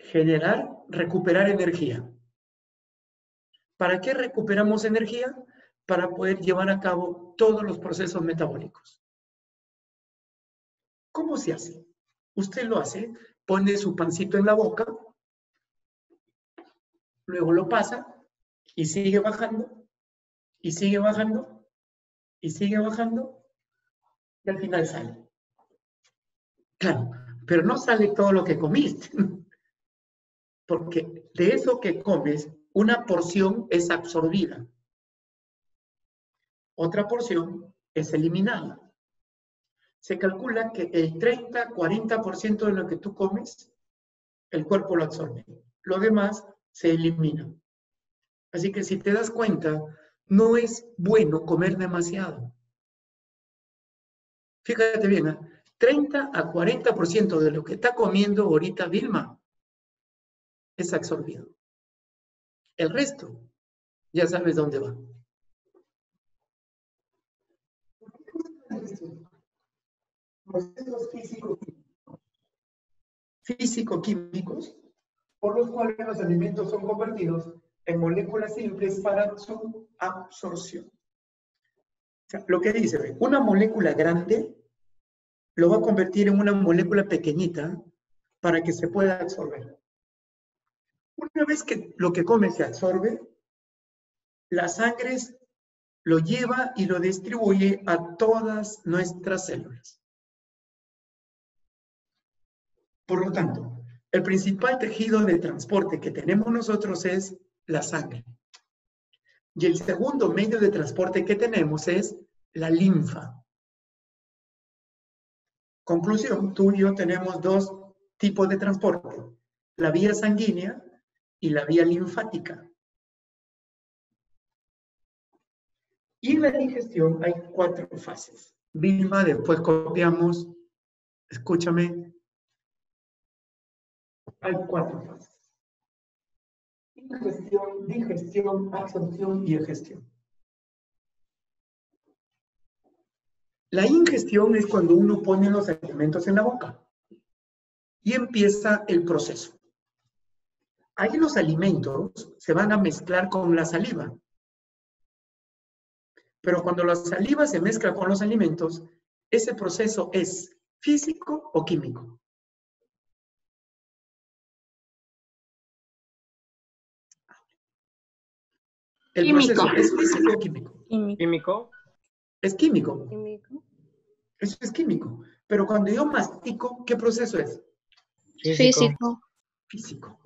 recuperar energía. ¿Para qué recuperamos energía? Para poder llevar a cabo todos los procesos metabólicos. ¿Cómo se hace? Usted lo hace, pone su pancito en la boca, luego lo pasa y sigue bajando, y sigue bajando, y sigue bajando, y al final sale. Claro, pero no sale todo lo que comiste, porque de eso que comes, una porción es absorbida, otra porción es eliminada. Se calcula que el 30-40% de lo que tú comes, el cuerpo lo absorbe. Lo demás se elimina. Así que si te das cuenta, no es bueno comer demasiado. Fíjate bien, 30-40% de lo que está comiendo ahorita Vilma es absorbido. El resto, ya sabes dónde va. Procesos físico-químicos por los cuales los alimentos son convertidos en moléculas simples para su absorción. O sea, lo que dice, una molécula grande lo va a convertir en una molécula pequeñita para que se pueda absorber. Una vez que lo que come se absorbe, la sangre lo lleva y lo distribuye a todas nuestras células. Por lo tanto, el principal tejido de transporte que tenemos nosotros es la sangre. Y el segundo medio de transporte que tenemos es la linfa. Conclusión, tú y yo tenemos dos tipos de transporte, la vía sanguínea y la vía linfática. Y en la digestión hay 4 fases. Vilma, después copiamos, escúchame, hay 4 fases. Ingestión, digestión, absorción y egestión. La ingestión es cuando uno pone los alimentos en la boca y empieza el proceso. Ahí los alimentos se van a mezclar con la saliva. Pero cuando la saliva se mezcla con los alimentos, ese proceso es físico o químico. El proceso es físico o químico. Químico. Es químico. Químico. Eso es químico. Pero cuando yo mastico, ¿qué proceso es? Físico. Físico.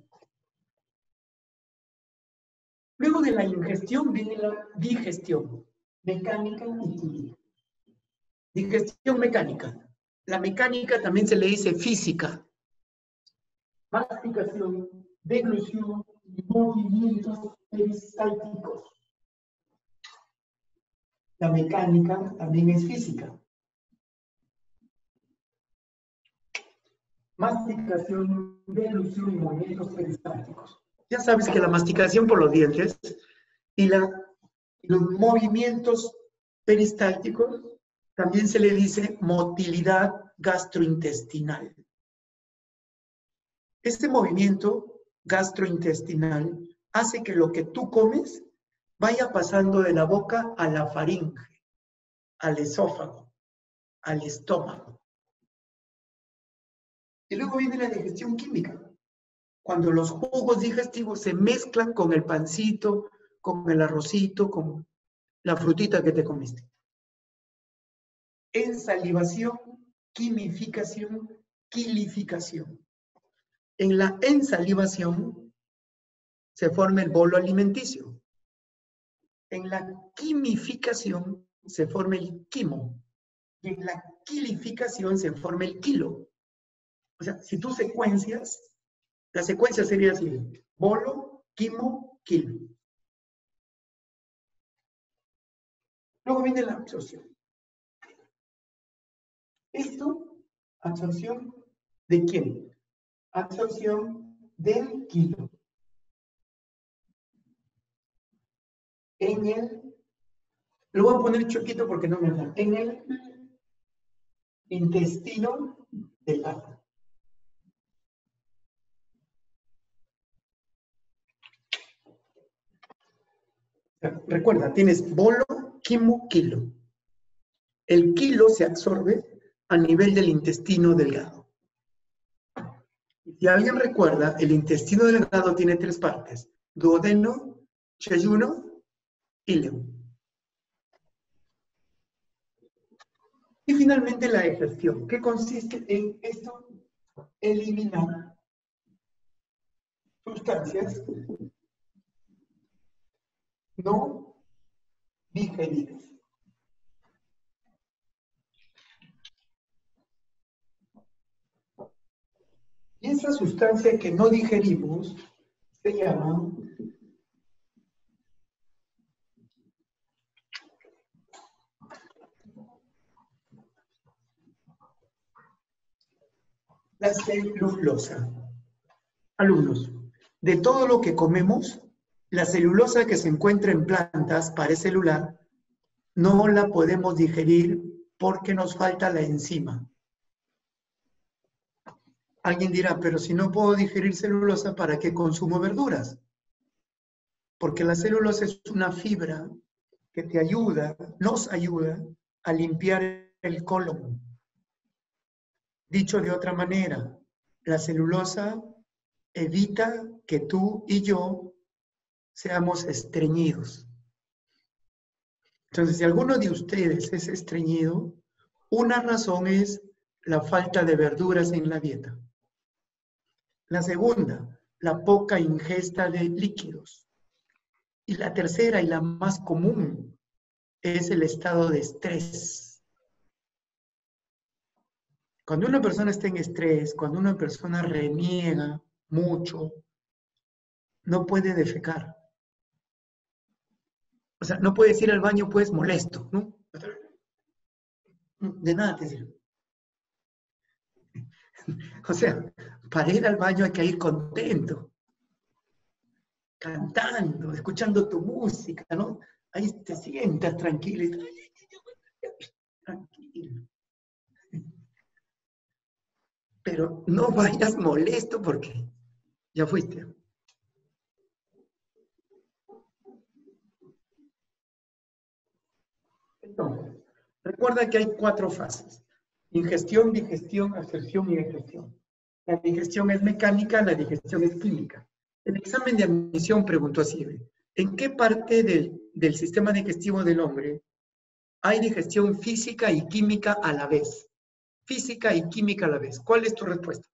Luego de la ingestión viene la digestión, mecánica y química. Digestión mecánica. La mecánica también se le dice física. Masticación, deglución y movimientos peristálticos. La mecánica también es física. Masticación, deglución y movimientos peristálticos. Ya sabes que la masticación por los dientes y los movimientos peristálticos también se le dice motilidad gastrointestinal. Este movimiento gastrointestinal hace que lo que tú comes vaya pasando de la boca a la faringe, al esófago, al estómago. Y luego viene la digestión química, cuando los jugos digestivos se mezclan con el pancito, con el arrocito, con la frutita que te comiste. Ensalivación, quimificación, quilificación. En la ensalivación se forma el bolo alimenticio. En la quimificación se forma el quimo. Y en la quilificación se forma el kilo. O sea, si tú secuencias, la secuencia sería así: bolo, quimo, kilo. Luego viene la absorción. Esto, absorción ¿de quién? Absorción del kilo. Lo voy a poner chiquito porque no me da. En el intestino delgado. Recuerda, tienes bolo, quimo, kilo. El kilo se absorbe a nivel del intestino delgado. Si alguien recuerda, el intestino delgado tiene 3 partes: duodeno, yeyuno, íleo. Y finalmente la digestión, que consiste en esto: eliminar sustancias no digeridas. Y esa sustancia que no digerimos se llama la celulosa. Alumnos, de todo lo que comemos, la celulosa que se encuentra en plantas parecelular no la podemos digerir porque nos falta la enzima. Alguien dirá, pero si no puedo digerir celulosa, ¿para qué consumo verduras? Porque la celulosa es una fibra que te ayuda, nos ayuda a limpiar el colon. Dicho de otra manera, la celulosa evita que tú y yo seamos estreñidos. Entonces, si alguno de ustedes es estreñido, una razón es la falta de verduras en la dieta. La segunda, la poca ingesta de líquidos. Y la tercera y la más común es el estado de estrés. Cuando una persona está en estrés, cuando una persona reniega mucho, no puede defecar. O sea, no puedes ir al baño, pues molesto, ¿no? De nada te sirve. O sea, para ir al baño hay que ir contento, cantando, escuchando tu música, ¿no? Ahí te sientas tranquilo. Tranquilo. Pero no vayas molesto porque ya fuiste. Entonces, recuerda que hay 4 fases: ingestión, digestión, absorción y digestión. La digestión es mecánica, la digestión es química. El examen de admisión preguntó así: ¿en qué parte del sistema digestivo del hombre hay digestión física y química a la vez? Física y química a la vez. ¿Cuál es tu respuesta?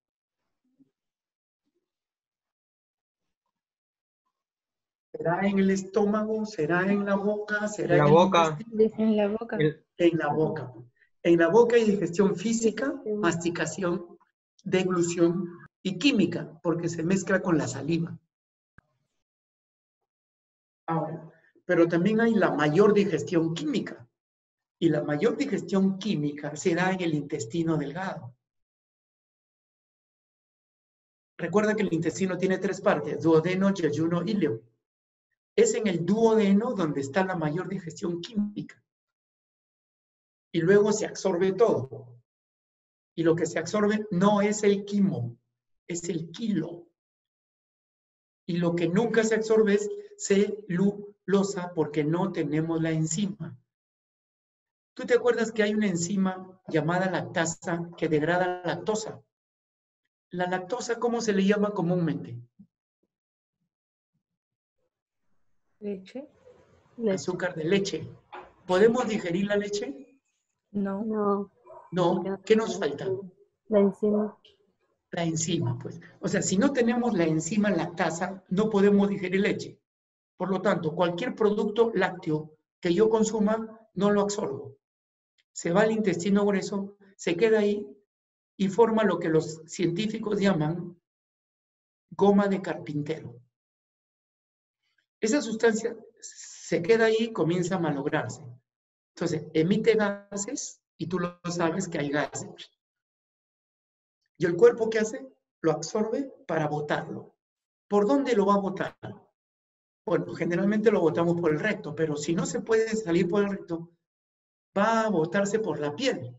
¿Será en el estómago? ¿Será en la boca? ¿Será en el intestino? En la boca. En la boca. En la boca hay digestión física, masticación, deglución y química, porque se mezcla con la saliva. Ahora, pero también hay la mayor digestión química. Y la mayor digestión química se da en el intestino delgado. Recuerda que el intestino tiene 3 partes: duodeno, yeyuno, íleo. Es en el duodeno donde está la mayor digestión química. Y luego se absorbe todo. Y lo que se absorbe no es el quimo, es el kilo. Y lo que nunca se absorbe es celulosa porque no tenemos la enzima. ¿Tú te acuerdas que hay una enzima llamada lactasa que degrada la lactosa? La lactosa, ¿cómo se le llama comúnmente? Leche. Azúcar de leche. ¿Podemos digerir la leche? No. No. ¿Qué nos falta? La enzima. La enzima, pues. O sea, si no tenemos la enzima lactasa, no podemos digerir leche. Por lo tanto, cualquier producto lácteo que yo consuma, no lo absorbo. Se va al intestino grueso, se queda ahí y forma lo que los científicos llaman goma de carpintero. Esa sustancia se queda ahí y comienza a malograrse. Entonces, emite gases y tú lo sabes que hay gases. ¿Y el cuerpo qué hace? Lo absorbe para botarlo. ¿Por dónde lo va a botar? Bueno, generalmente lo botamos por el recto, pero si no se puede salir por el recto, va a botarse por la piel.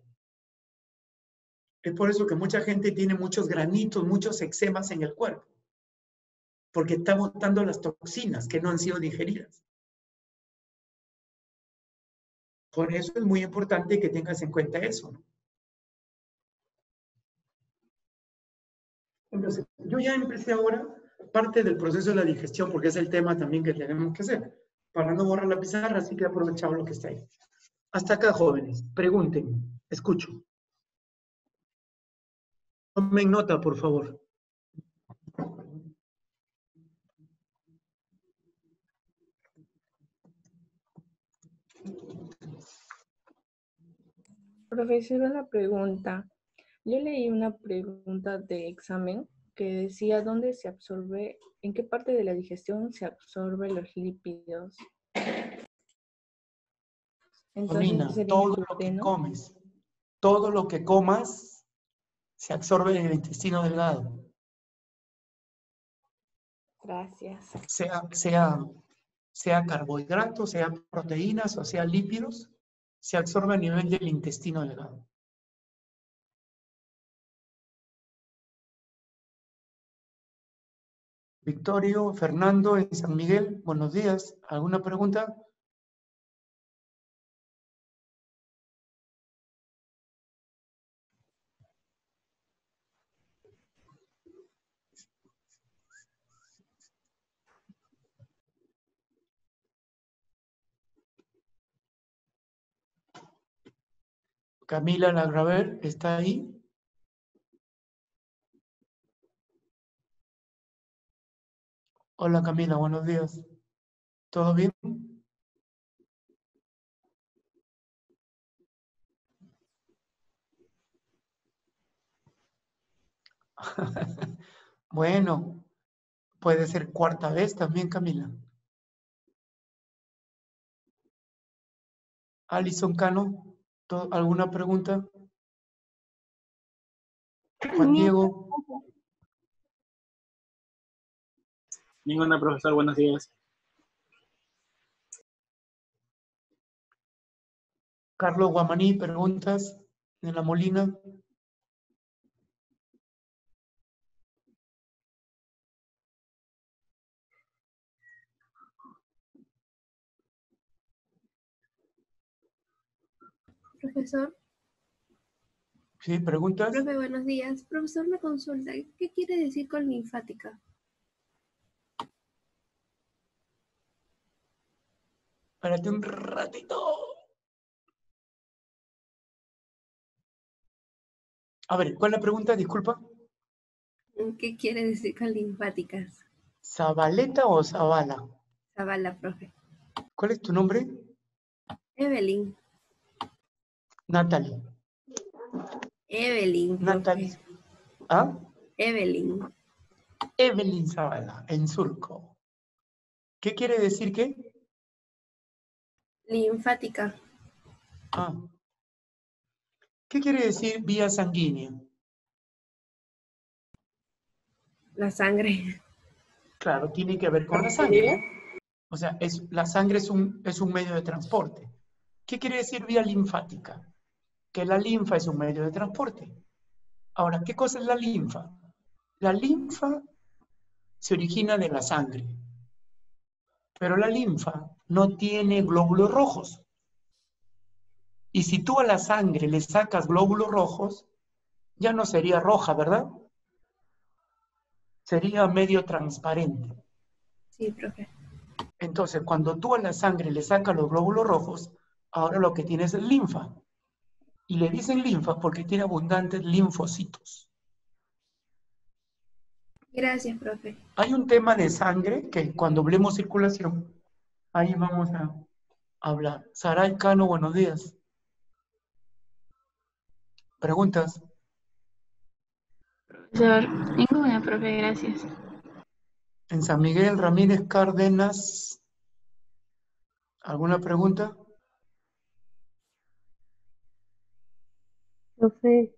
Es por eso que mucha gente tiene muchos granitos, muchos eczemas en el cuerpo, porque está botando las toxinas que no han sido digeridas. Por eso es muy importante que tengas en cuenta eso, ¿no? Entonces, yo ya empecé ahora parte del proceso de la digestión, porque es el tema también que tenemos que hacer, para no borrar la pizarra, así que he aprovechado lo que está ahí. Hasta acá, jóvenes, pregunten, escucho. Tomen nota, por favor. Profesor, una pregunta. Yo leí una pregunta de examen que decía dónde se absorbe, en qué parte de la digestión se absorben los lípidos. Entonces Domina sería en el todo lo que duodeno. comes. Todo lo que comas se absorbe en el intestino delgado. Gracias. Sea carbohidratos, sea proteínas o sea lípidos, se absorbe a nivel del intestino delgado. Victorio, Fernando, en San Miguel, buenos días. ¿Alguna pregunta? Camila Lagraver, ¿está ahí? Hola Camila, buenos días. ¿Todo bien? Bueno, puede ser cuarta vez también, Camila. Alison Cano, ¿alguna pregunta? Juan Diego, Ninguna, profesor, buenos días. Carlos Guamaní, preguntas en La Molina. Profesor, Sí, preguntas. profe, buenos días. Profesor, me consulta, ¿qué quiere decir con linfática? Espérate un ratito. A ver, ¿cuál es la pregunta? Disculpa. ¿Qué quiere decir con linfáticas? ¿Zabaleta o Zabala? Zavala, profe. ¿Cuál es tu nombre? Evelyn. Natalie. Evelyn, Natalie. profe. ¿Ah? Evelyn. Evelyn Zabala, en surco. ¿Qué quiere decir qué? Linfática. Ah. ¿Qué quiere decir vía sanguínea? La sangre. Claro, tiene que ver con la sangre. O sea, la sangre es un medio de transporte. ¿Qué quiere decir vía linfática? Que la linfa es un medio de transporte. Ahora, ¿qué cosa es la linfa? La linfa se origina de la sangre, pero la linfa no tiene glóbulos rojos. Y si tú a la sangre le sacas glóbulos rojos, ya no sería roja, ¿verdad? Sería medio transparente. Sí, profe. Entonces, cuando tú a la sangre le sacas los glóbulos rojos, ahora lo que tienes es linfa. Y le dicen linfa porque tiene abundantes linfocitos. Gracias, profe. Hay un tema de sangre que cuando hablemos circulación, ahí vamos a hablar. Saray Cano, buenos días. ¿Preguntas? Profesor, ninguna, profe, gracias. En San Miguel Ramírez Cárdenas, ¿alguna pregunta? Profe,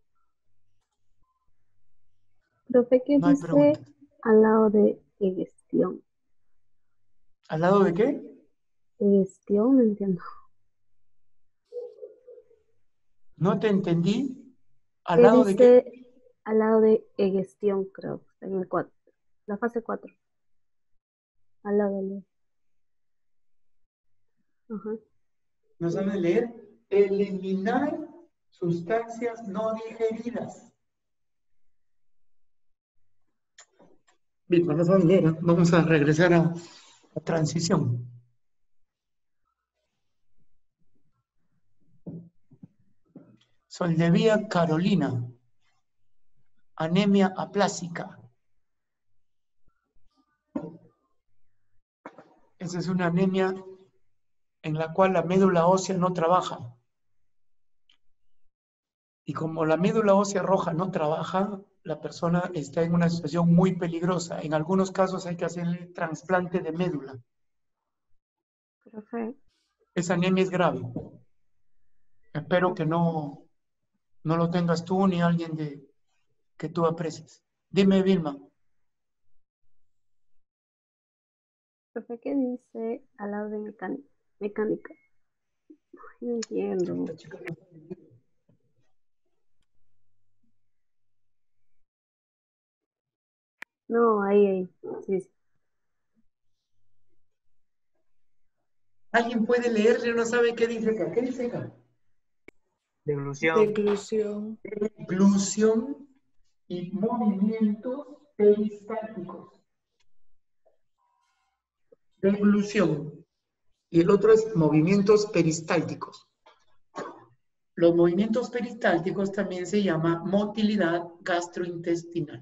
¿qué No hay dice preguntas. al lado de egestión? ¿Al lado de qué? Egestión, no entiendo. No te entendí. ¿Al ¿Qué lado de qué? dice al lado de egestión, creo? Está en el 4, la fase 4. Al lado de... Ajá. ¿No sabes leer? eliminar sustancias no digeridas. Bien, vamos a regresar a transición. Soldevía Carolina, anemia aplásica. Esa es una anemia en la cual la médula ósea no trabaja. Y como la médula ósea roja no trabaja, la persona está en una situación muy peligrosa. En algunos casos hay que hacerle trasplante de médula. Profe, Esa anemia es grave. Espero que no lo tengas tú ni alguien que tú aprecies. Dime, Vilma. profe, ¿qué dice al lado de mecánica? No entiendo. Esta chica no sabe leer. No, ahí. Sí, sí. ¿Alguien puede leerle o no sabe qué dice acá? ¿Qué dice acá? Deglución. Deglución. Deglución y movimientos peristálticos. Deglución. Y el otro es movimientos peristálticos. Los movimientos peristálticos también se llama motilidad gastrointestinal.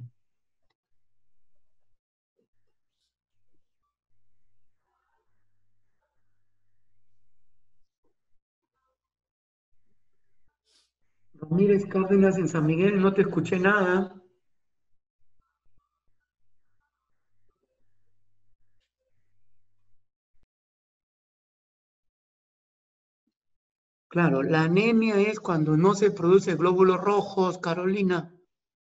Ramírez Cárdenas en San Miguel, no te escuché nada. Claro, la anemia es cuando no se produce glóbulos rojos, Carolina.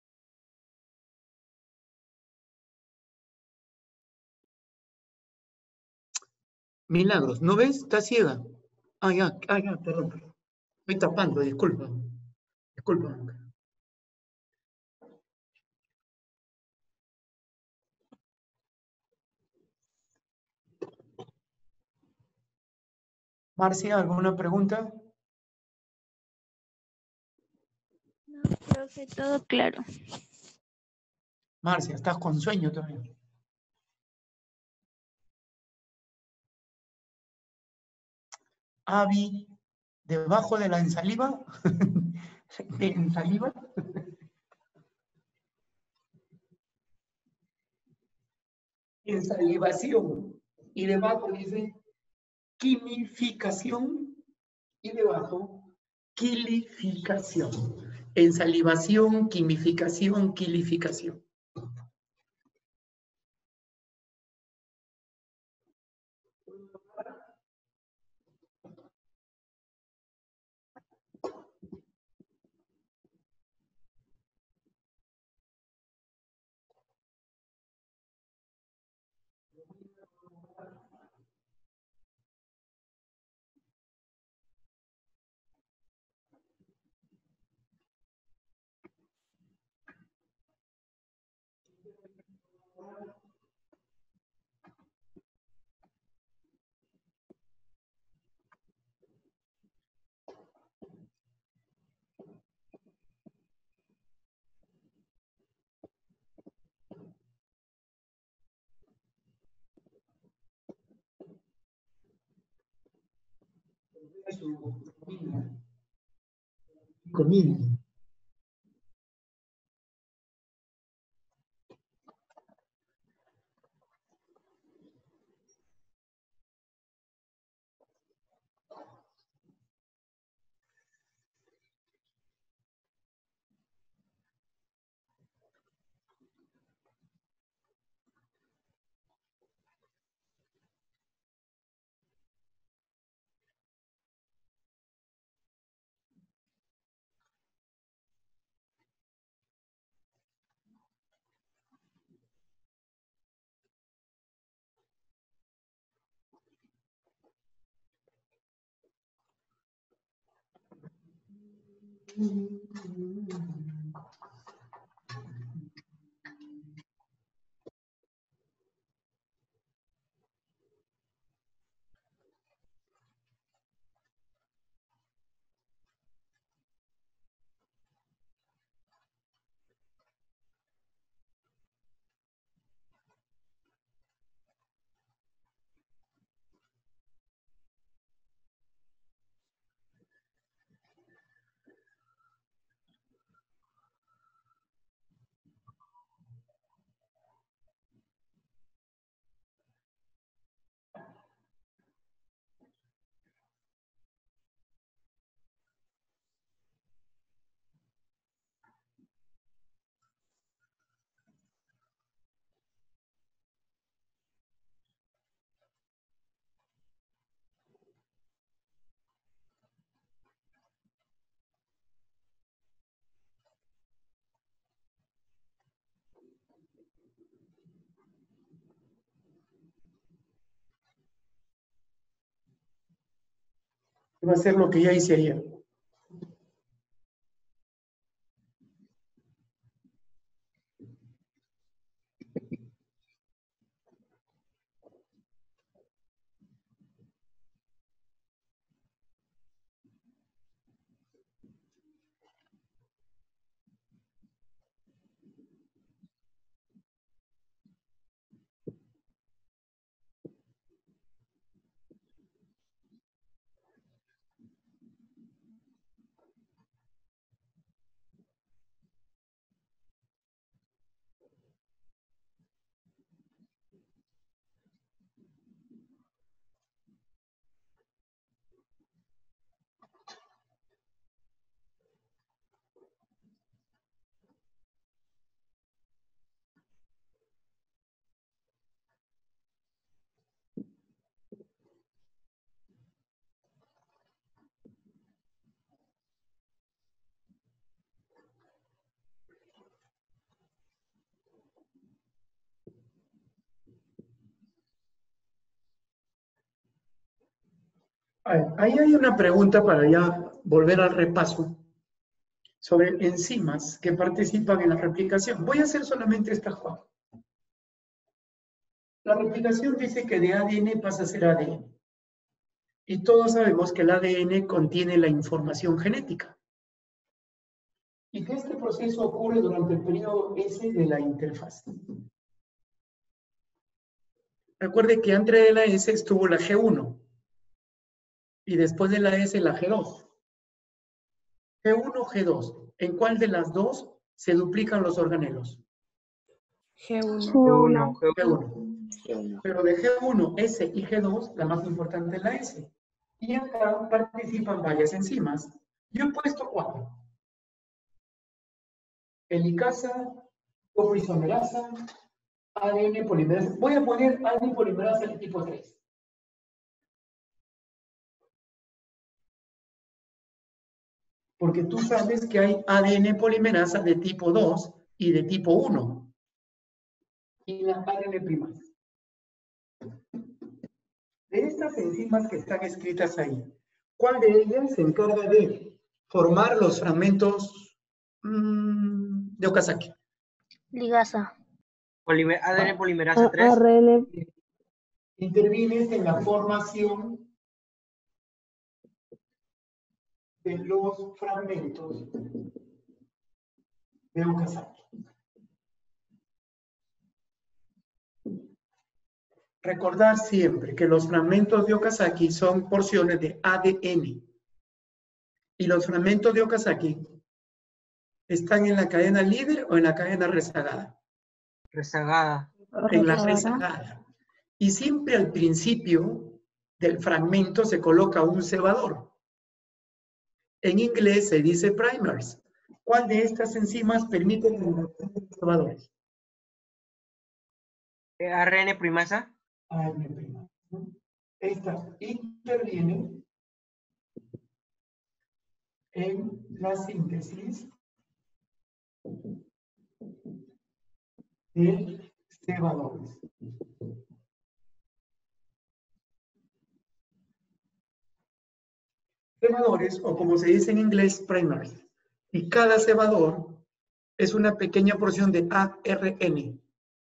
Milagros, ¿no ves? Está ciega. Ya, perdón. Estoy tapando, disculpa. Disculpa. Marcia, ¿alguna pregunta? No, profe, todo claro. Marcia, estás con sueño todavía. Avi, debajo de la ensaliva. ¿De ensaliva? Ensalivación. Y debajo dice quimificación. Y debajo, quilificación. Ensalivación, quimificación, quilificación. Comida. Va a ser lo que ya hice ayer. Ahí hay una pregunta para ya volver al repaso sobre enzimas que participan en la replicación. Voy a hacer solamente esta jugada. La replicación dice que de ADN pasa a ser ADN. Y todos sabemos que el ADN contiene la información genética. Y que este proceso ocurre durante el periodo S de la interfaz. Recuerde que antes de la S estuvo la G1. Y después de la S la G2. G1, G2. ¿En cuál de las dos se duplican los organelos? G1. G1. G1. Pero de G1, S y G2, la más importante es la S. Y acá participan varias enzimas. Yo he puesto 4. Helicasa, topoisomerasa, ADN polimerasa. Voy a poner ADN polimerasa de tipo 3. Porque tú sabes que hay ADN polimerasa de tipo 2 y de tipo 1. Y la ADN primasa. De estas enzimas que están escritas ahí, ¿cuál de ellas se encarga de formar los fragmentos de Okazaki? Ligasa. ADN polimerasa 3. ARN. Intervienes en la formación de los fragmentos de Okazaki. Recordar siempre que los fragmentos de Okazaki son porciones de ADN. Y los fragmentos de Okazaki están en la cadena líder o en la cadena rezagada. Rezagada. En la rezagada. Y siempre al principio del fragmento se coloca un cebador. En inglés se dice primers. ¿Cuál de estas enzimas permite la generación de cebadores? ARN primasa. ARN primasa. Estas intervienen en la síntesis de cebadores. Cebadores, o como se dice en inglés, primers. Y cada cebador es una pequeña porción de ARN.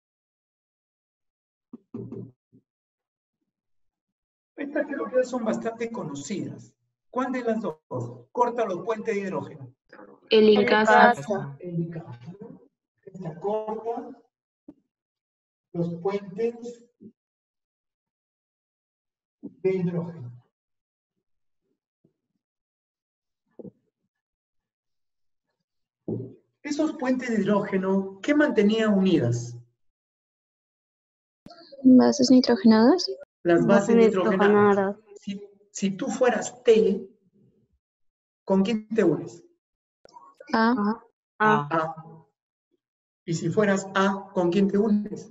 Estas creo que son bastante conocidas. ¿Cuál de las dos corta los puentes de hidrógeno? Helicasa. Helicasa. Esta corta los puentes de hidrógeno. Esos puentes de hidrógeno, ¿qué mantenían unidas? Bases nitrogenadas. Las bases nitrogenadas. nitrogenadas. Si tú fueras T, ¿con quién te unes? A. A. Y si fueras A, ¿con quién te unes?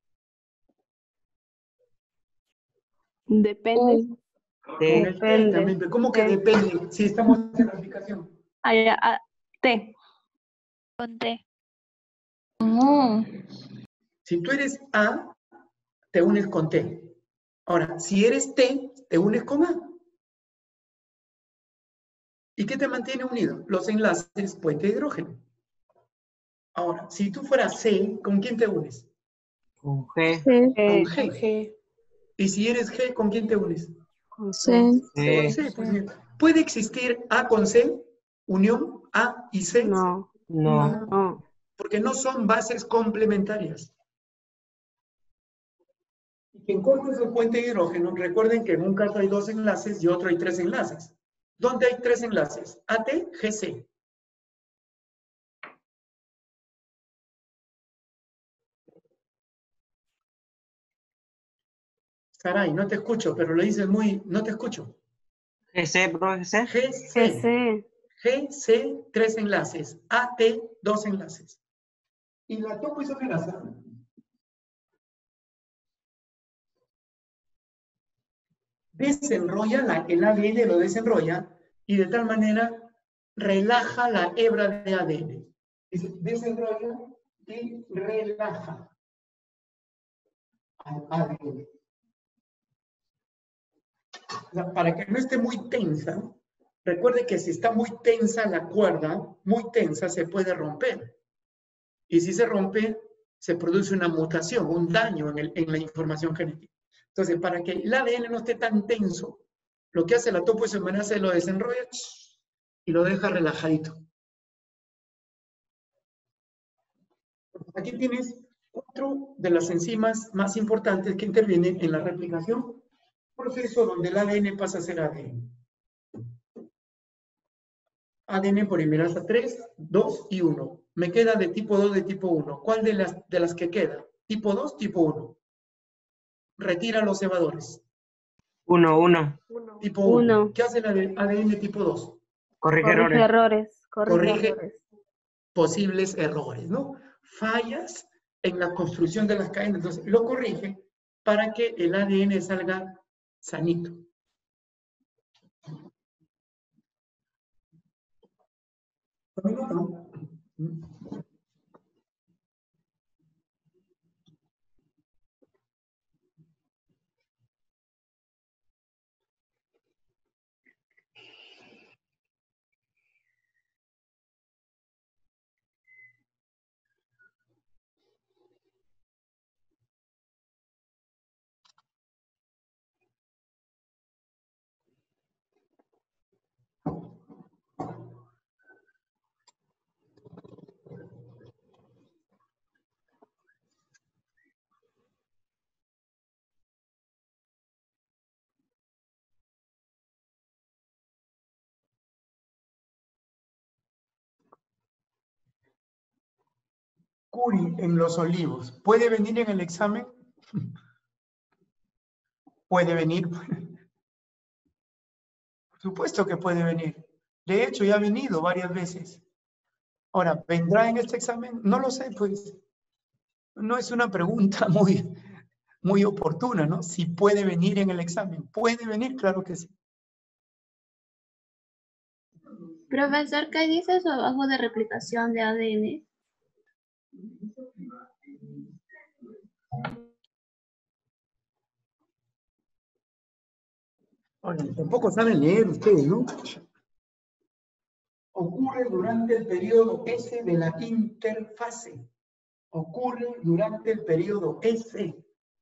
Depende. Depende. También. ¿Cómo que depende? Si estamos en la aplicación. T. Con T. Si tú eres A, te unes con T. Ahora, si eres T, te unes con A. ¿Y qué te mantiene unido? Los enlaces puente de hidrógeno. Ahora, si tú fueras C, ¿con quién te unes? Con G. Con Con G. G. Y si eres G, ¿con quién te unes? Con C. Con C. C. Pues bien. ¿Puede existir A con C? Unión A y C. No, No. no. Porque no son bases complementarias. Y quien corta es el puente de hidrógeno, recuerden que en un caso hay 2 enlaces y otro hay 3 enlaces. ¿Dónde hay 3 enlaces? AT, GC. Caray, no te escucho, pero lo dices muy... No te escucho. GC, profesor. GC. GC. GC, 3 enlaces. AT, 2 enlaces. Y la topoisomerasa desenrolla, el ADN lo desenrolla y de tal manera relaja la hebra de ADN. Desenrolla y relaja al ADN. O sea, para que no esté muy tensa, recuerde que si está muy tensa la cuerda, muy tensa, se puede romper. Y si se rompe, se produce una mutación, un daño en la información genética. Entonces, para que el ADN no esté tan tenso, lo que hace la topoisomerasa es lo desenrolla y lo deja relajadito. Aquí tienes otro de las enzimas más importantes que intervienen en la replicación, proceso donde el ADN pasa a ser ADN. ADN polimerasa 3, 2 y 1. Me queda de tipo 2, de tipo 1. ¿Cuál de las que queda? Tipo 2, tipo 1. Retira los cebadores. 1. Tipo 1. 1. ¿Qué hace el ADN tipo 2? Corrige Corrige errores. errores. Corrige Errores. posibles errores, ¿no? Fallas en la construcción de las cadenas. Entonces, lo corrige para que el ADN salga sanito. Curie en Los Olivos. ¿Puede venir en el examen? Puede venir. Por supuesto que puede venir. De hecho, ya ha venido varias veces. Ahora, ¿vendrá en este examen? No lo sé, pues. No es una pregunta muy oportuna, ¿no? Si puede venir en el examen. ¿Puede venir? Claro que sí. Profesor, ¿qué dice eso abajo de replicación de ADN? Ahora, tampoco saben leer ustedes, ¿no? Ocurre durante el periodo S de la interfase. Ocurre durante el periodo S.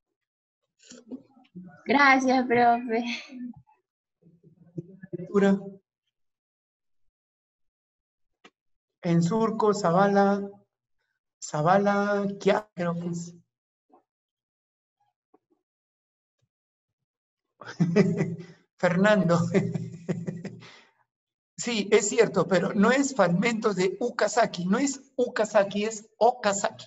Gracias, profe. Lectura. En surco, Zavala, creo que es. Fernando. Sí, es cierto, pero no es fragmentos de Ukazaki, no es Ukazaki, es Okazaki.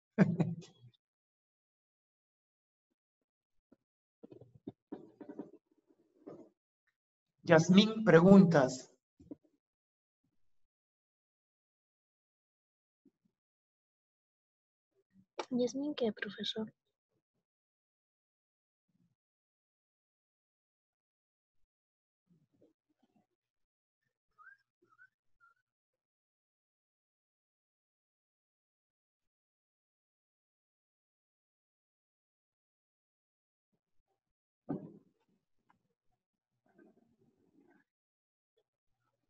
Yasmín, preguntas. Yasmin, ¿qué, profesor?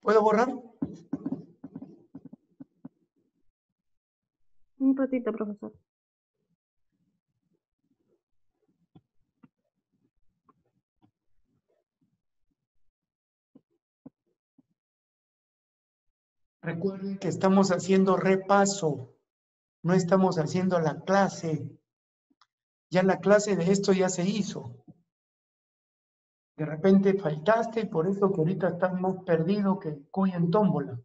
¿Puedo borrar? Un ratito, profesor. Recuerden que estamos haciendo repaso, no estamos haciendo la clase. Ya la clase de esto ya se hizo. De repente faltaste y por eso que ahorita estás más perdido que cuy en tómbola.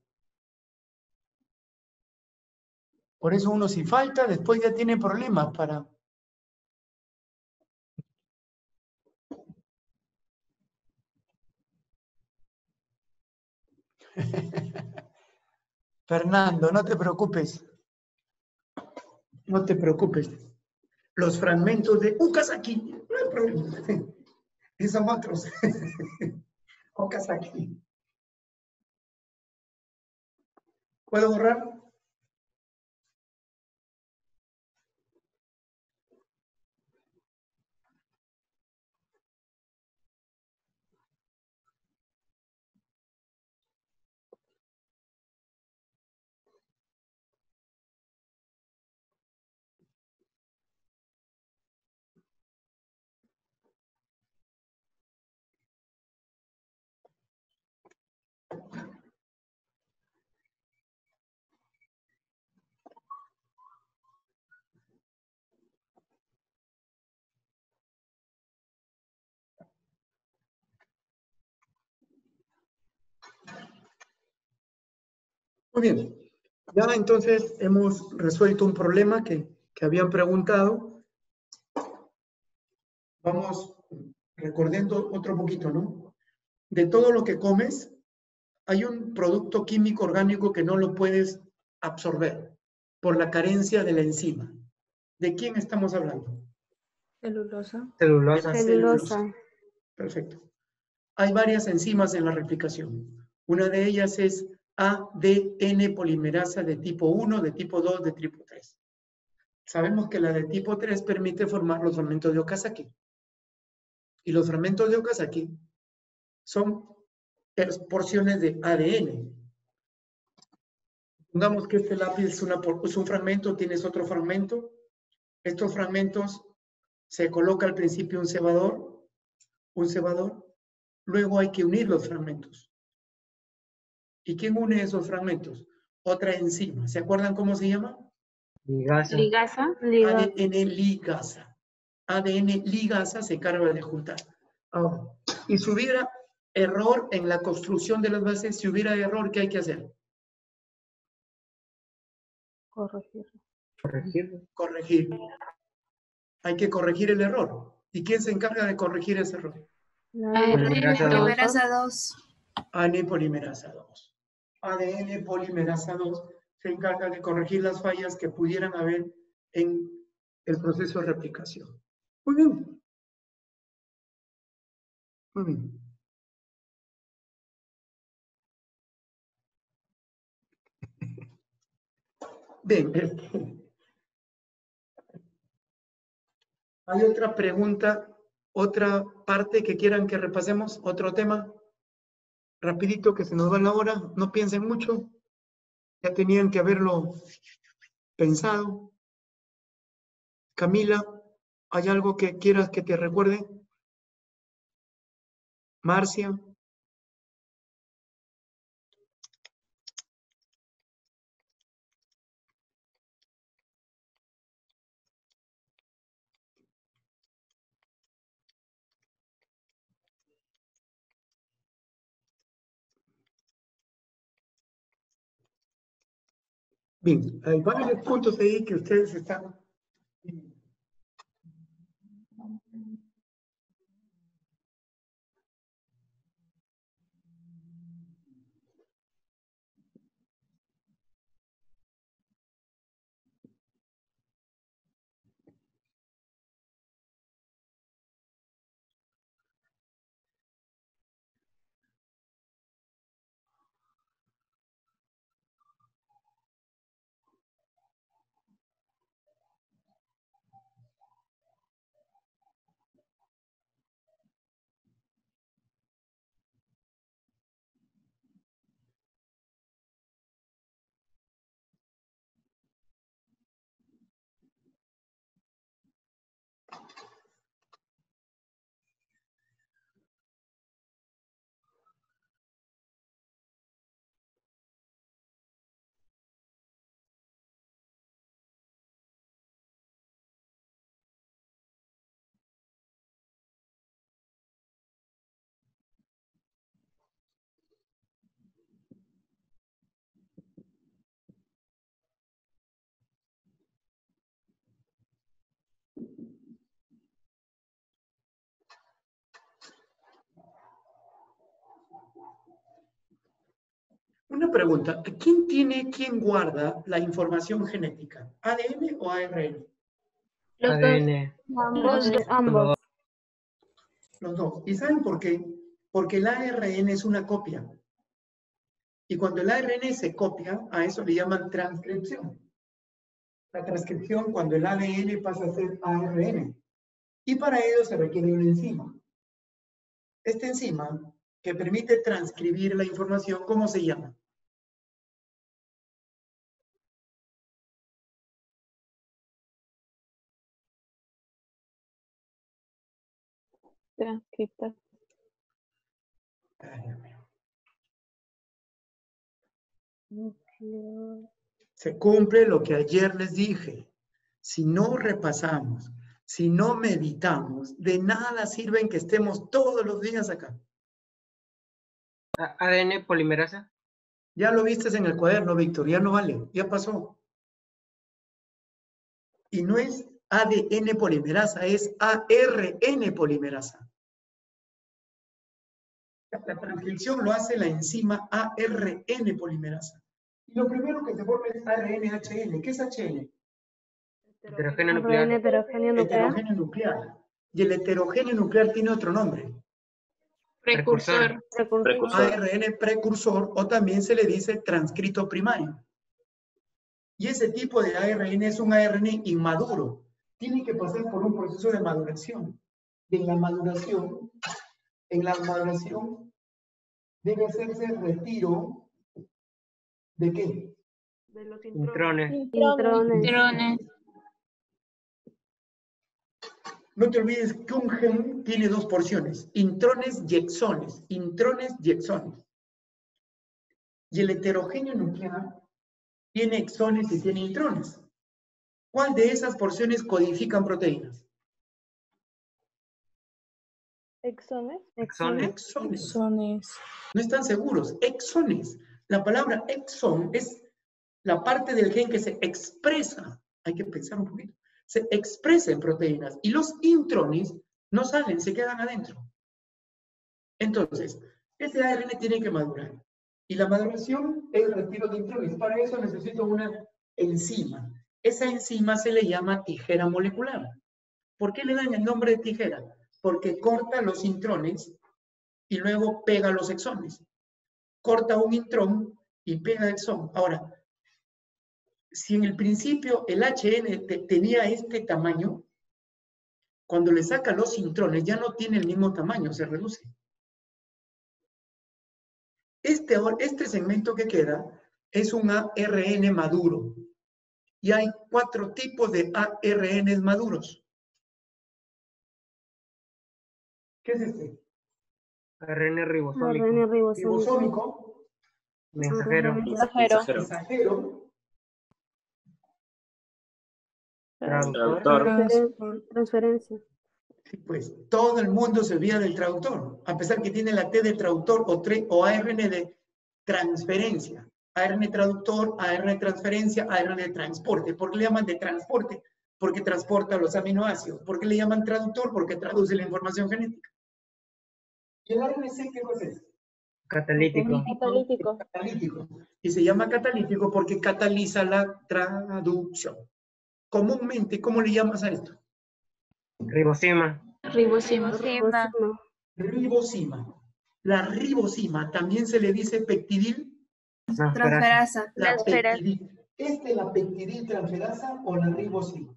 Por eso uno si falta, después ya tiene problemas para... Fernando, no te preocupes. No te preocupes. Los fragmentos de Okazaki, no hay problema. Y son otros. Okazaki. ¿Puedo borrar? Muy bien. Ya entonces hemos resuelto un problema que habían preguntado. Vamos recordando otro poquito, ¿no? De todo lo que comes, hay un producto químico orgánico que no lo puedes absorber por la carencia de la enzima. ¿De quién estamos hablando? Celulosa. De Celulosa. la celulosa. Celulosa. Perfecto. Hay varias enzimas en la replicación. Una de ellas es ADN polimerasa de tipo 1, de tipo 2, de tipo 3. Sabemos que la de tipo 3 permite formar los fragmentos de Okazaki. Y los fragmentos de Okazaki son porciones de ADN. Supongamos que este lápiz es un fragmento, tienes otro fragmento. Estos fragmentos se coloca al principio un cebador, luego hay que unir los fragmentos. ¿Y quién une esos fragmentos? Otra enzima. ¿Se acuerdan cómo se llama? Ligasa. Ligasa. ADN ligasa. ADN ligasa se carga de juntar. Ahora, y si hubiera error en la construcción de las bases, si hubiera error, ¿qué hay que hacer? Corregir. Corregir. Corregir. Hay que corregir el error. ¿Y quién se encarga de corregir ese error? Polimerasa Polimerasa 2. ADN polimerasa 2. ADN polimerasa 2 se encarga de corregir las fallas que pudieran haber en el proceso de replicación. Muy bien. Muy bien. Bien, ¿hay otra pregunta, otra parte que quieran que repasemos? ¿Otro tema? Rapidito que se nos va la hora, no piensen mucho. Ya tenían que haberlo pensado. Camila, ¿hay algo que quieras que te recuerde? Marcia. Bien, hay varios puntos ahí que ustedes están... Una pregunta, ¿quién guarda la información genética? ¿ADN o ARN? Los ADN. dos. Ambos. Los dos. ¿Y saben por qué? Porque el ARN es una copia. Y cuando el ARN se copia, a eso le llaman transcripción. La transcripción cuando el ADN pasa a ser ARN. Y para ello se requiere una enzima. Esta enzima que permite transcribir la información, ¿cómo se llama? Transcripta. Ay, Dios mío. Se cumple lo que ayer les dije. Si no repasamos, si no meditamos, de nada sirven que estemos todos los días acá. ADN polimerasa. Ya lo viste en el cuaderno, Víctor, ya no vale, ya pasó. Y no es ADN polimerasa, es ARN polimerasa. La transcripción lo hace la enzima ARN polimerasa. Y lo primero que se forma es ARN-HN. ¿Qué es HN? Heterogéneo ARN nuclear. heterogéneo nuclear. Heterogéneo nuclear. Y el heterogéneo nuclear tiene otro nombre. Precursor. ARN precursor, o también se le dice transcrito primario. Y ese tipo de ARN es un ARN inmaduro. Tiene que pasar por un proceso de maduración. Y en la maduración debe hacerse retiro ¿de qué? De los Intrones. Intrones. No te olvides que un gen tiene dos porciones, intrones y exones. Intrones y exones. Y el heterogéneo nuclear tiene exones y tiene intrones. ¿Cuál de esas porciones codifican proteínas? ¿Exones? Exones. No están seguros. Exones. La palabra exón es la parte del gen que se expresa. Hay que pensar un poquito. Se expresa en proteínas. Y los intrones no salen, se quedan adentro. Entonces, ese ARN tiene que madurar. Y la maduración es el retiro de intrones. Para eso necesito una enzima. Esa enzima se le llama tijera molecular. ¿Por qué le dan el nombre de tijera? Porque corta los intrones y luego pega los exones. Corta un intrón y pega el exón. Ahora, si en el principio el HN tenía este tamaño, cuando le saca los intrones ya no tiene el mismo tamaño, se reduce. Este segmento que queda es un ARN maduro. Y hay 4 tipos de ARNs maduros. ¿Qué es este? ARN ribosómico. ARN ribosómico. Ribosómico. Mensajero. Mensajero. Traductor. Transferencia. Sí, pues todo el mundo se olvida del traductor, a pesar que tiene la T de traductor o ARN de transferencia. ARN traductor, ARN transferencia, ARN de transporte. ¿Por qué le llaman de transporte? Porque transporta los aminoácidos. ¿Por qué le llaman traductor? Porque traduce la información genética. ¿Y el RNC qué cosa es? Catalítico. Catalítico. Y se llama catalítico porque cataliza la traducción. Comúnmente, ¿cómo le llamas a esto? Ribosima. Ribosima. Ribosima. La ribosima también se le dice peptidil. Transferasa. La peptidil. ¿Este es la peptidil transferasa o la ribosima?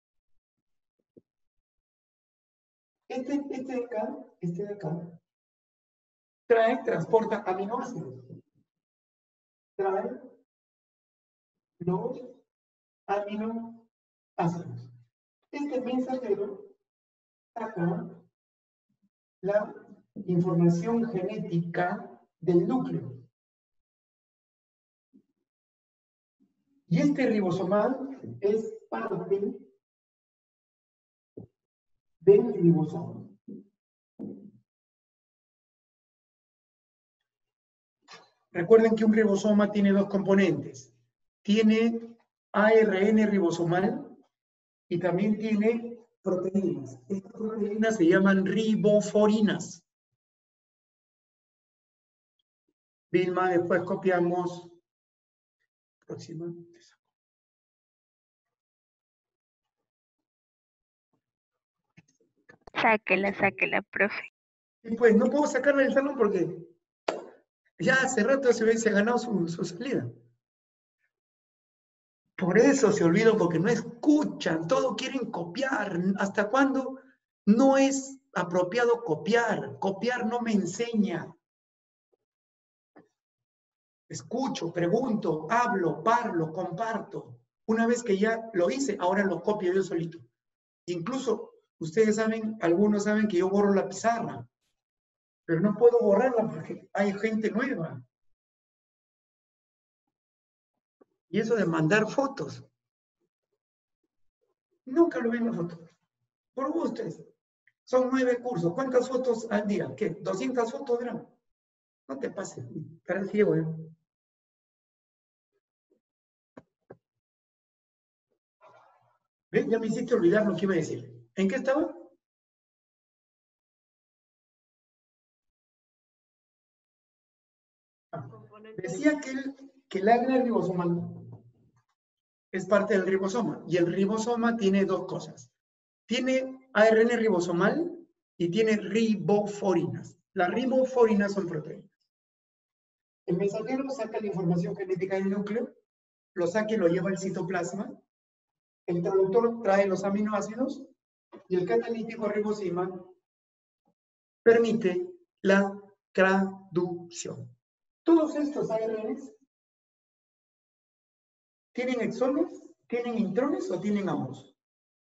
Este de acá, transporta aminoácidos. Trae los aminoácidos. Este mensajero saca la información genética del núcleo. Y este ribosomal es parte del ribosoma. Recuerden que un ribosoma tiene dos componentes. Tiene ARN ribosomal y también tiene proteínas. Estas proteínas se llaman riboforinas. Vilma, después copiamos. Próxima. Sáquela, profe. Y pues no puedo sacarla del salón porque ya hace rato se hubiese ganado su salida. Por eso se olvidan, porque no escuchan, todo quieren copiar. ¿Hasta cuándo? No es apropiado copiar. Copiar no me enseña. Escucho, pregunto, hablo, parlo, comparto. Una vez que ya lo hice, ahora lo copio yo solito. Incluso, ustedes saben, algunos saben que yo borro la pizarra, pero no puedo borrarla porque hay gente nueva. Y eso de mandar fotos, nunca lo ven las fotos. Por ustedes. Son 9 cursos. ¿Cuántas fotos al día? ¿Qué? ¿200 fotos eran? No te pases. Para ciego yo. ¿Ves? Ya me hiciste olvidar lo que iba a decir. ¿En qué estaba? Decía que el ARN ribosomal es parte del ribosoma. Y el ribosoma tiene dos cosas. Tiene ARN ribosomal y tiene riboforinas. Las riboforinas son proteínas. El mensajero saca la información genética del núcleo, lo saca y lo lleva al citoplasma. El traductor trae los aminoácidos y el catalítico ribosima permite la traducción. Todos estos ARNs tienen exones, tienen intrones o tienen ambos.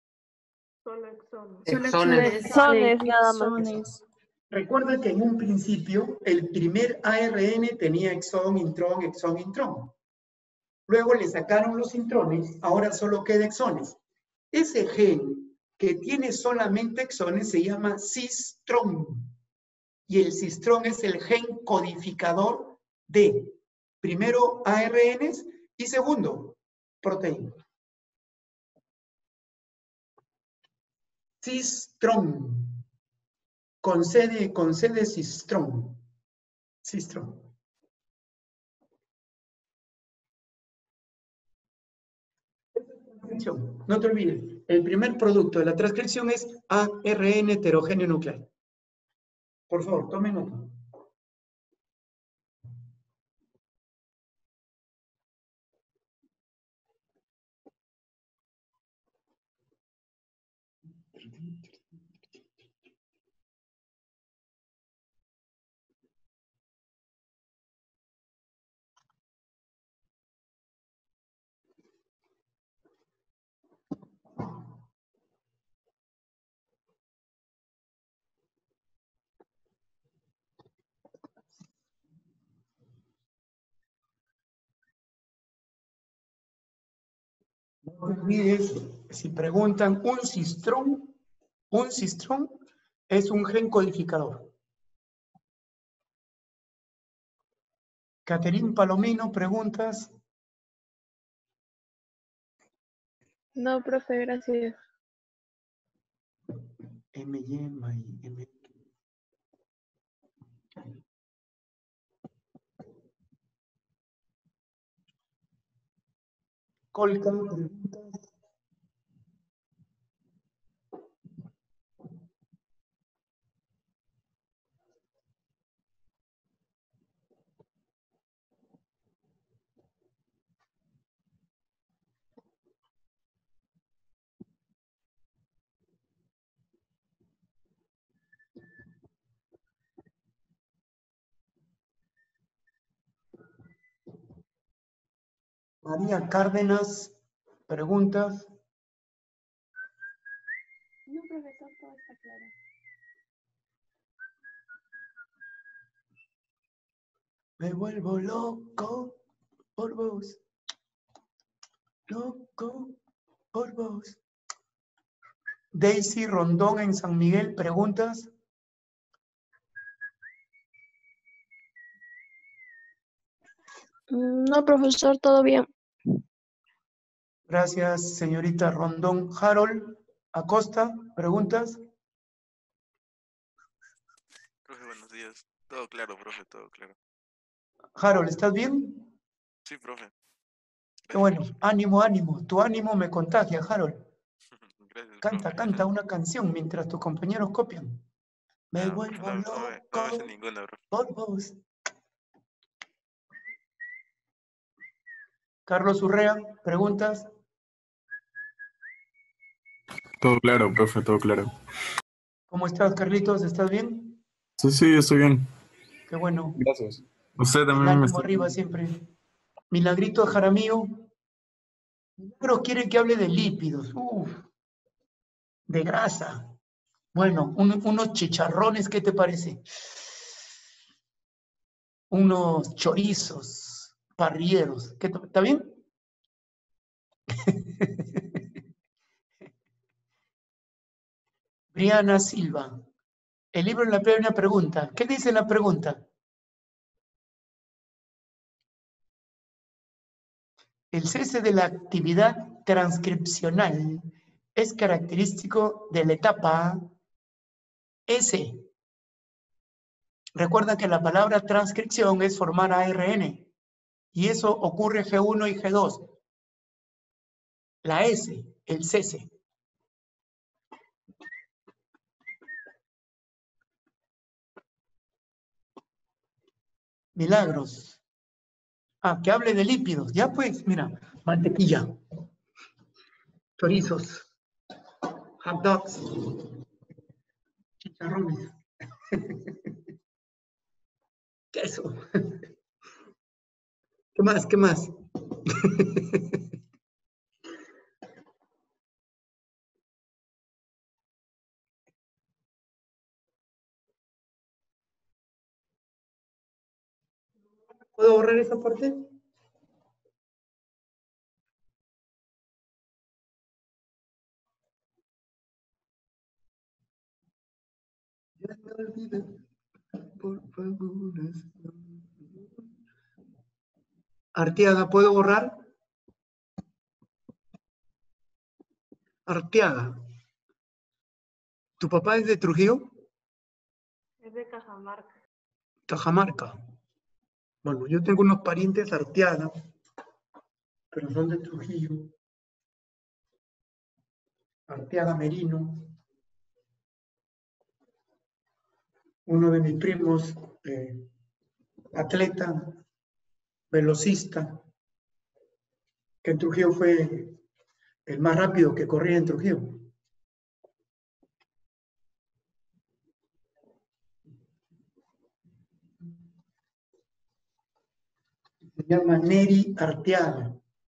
Exones. Exones, nada más. Exones. Recuerda que en un principio el primer ARN tenía exón, intrón. Luego le sacaron los intrones, ahora solo queda exones. Ese gen que tiene solamente exones se llama cistrón. Y el cistrón es el gen codificador de, primero, ARNs y segundo, proteínas. Cistrón. Con sede cistrón. Cistrón. No te olvides, el primer producto de la transcripción es ARN heterogéneo nuclear. Por favor, tomen nota. No te olvides, si preguntan, un cistrón es un gen codificador. Caterín Palomino, preguntas. No, profe, gracias. M. Colca, preguntas. María Cárdenas, preguntas. No, profesor, todo está claro. Me vuelvo loco por vos. Loco por vos. Daisy Rondón en San Miguel, preguntas. No, profesor, todo bien. Gracias, señorita Rondón. Harold Acosta, preguntas. Profe, buenos días. Todo claro, profe, todo claro. Harold, ¿estás bien? Sí, profe. Qué bueno, ánimo, ánimo. Tu ánimo me contagia, Harold. Gracias, Canta, profe. canta una canción mientras tus compañeros copian. Me No, profe, vuelvo no me sé loco ninguna, profe. por vos. Carlos Urrea, ¿preguntas? Todo claro, profe, todo claro. ¿Cómo estás, Carlitos? ¿Estás bien? Sí, sí, estoy bien. Qué bueno. Gracias. Usted El también me ánimo está... arriba siempre. Milagrito Jaramillo. Milagros quiere que hable de lípidos. Uf, de grasa. Bueno, unos chicharrones, ¿qué te parece? Unos chorizos parrilleros. ¿Está bien? Briana Silva. El libro en la primera pregunta. ¿Qué dice en la pregunta? El cese de la actividad transcripcional es característico de la etapa S. Recuerda que la palabra transcripción es formar ARN y eso ocurre G1 y G2. La S, el cese. Milagros. Ah, que hable de lípidos. Ya pues, mira, mantequilla, chorizos, hot dogs, chicharrones, queso. ¿Qué más? ¿Qué más? ¿Puedo borrar esa parte? Ya no olvides, por favor. Arteaga, ¿puedo borrar? Arteaga. ¿Tu papá es de Trujillo? Es de Cajamarca. Cajamarca. Bueno, yo tengo unos parientes Arteaga, pero son de Trujillo. Arteaga Merino. Uno de mis primos, atleta, velocista, que en Trujillo fue el más rápido que corría en Trujillo. Se llama Neri Arteaga.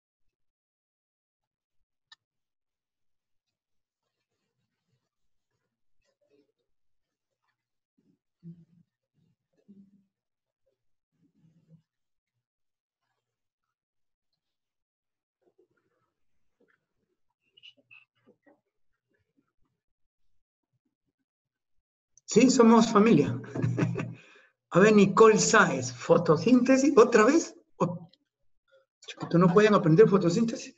Sí, somos familia. A ver, Nicole Sáez, fotosíntesis, ¿otra vez? ¿Tú no pueden aprender fotosíntesis?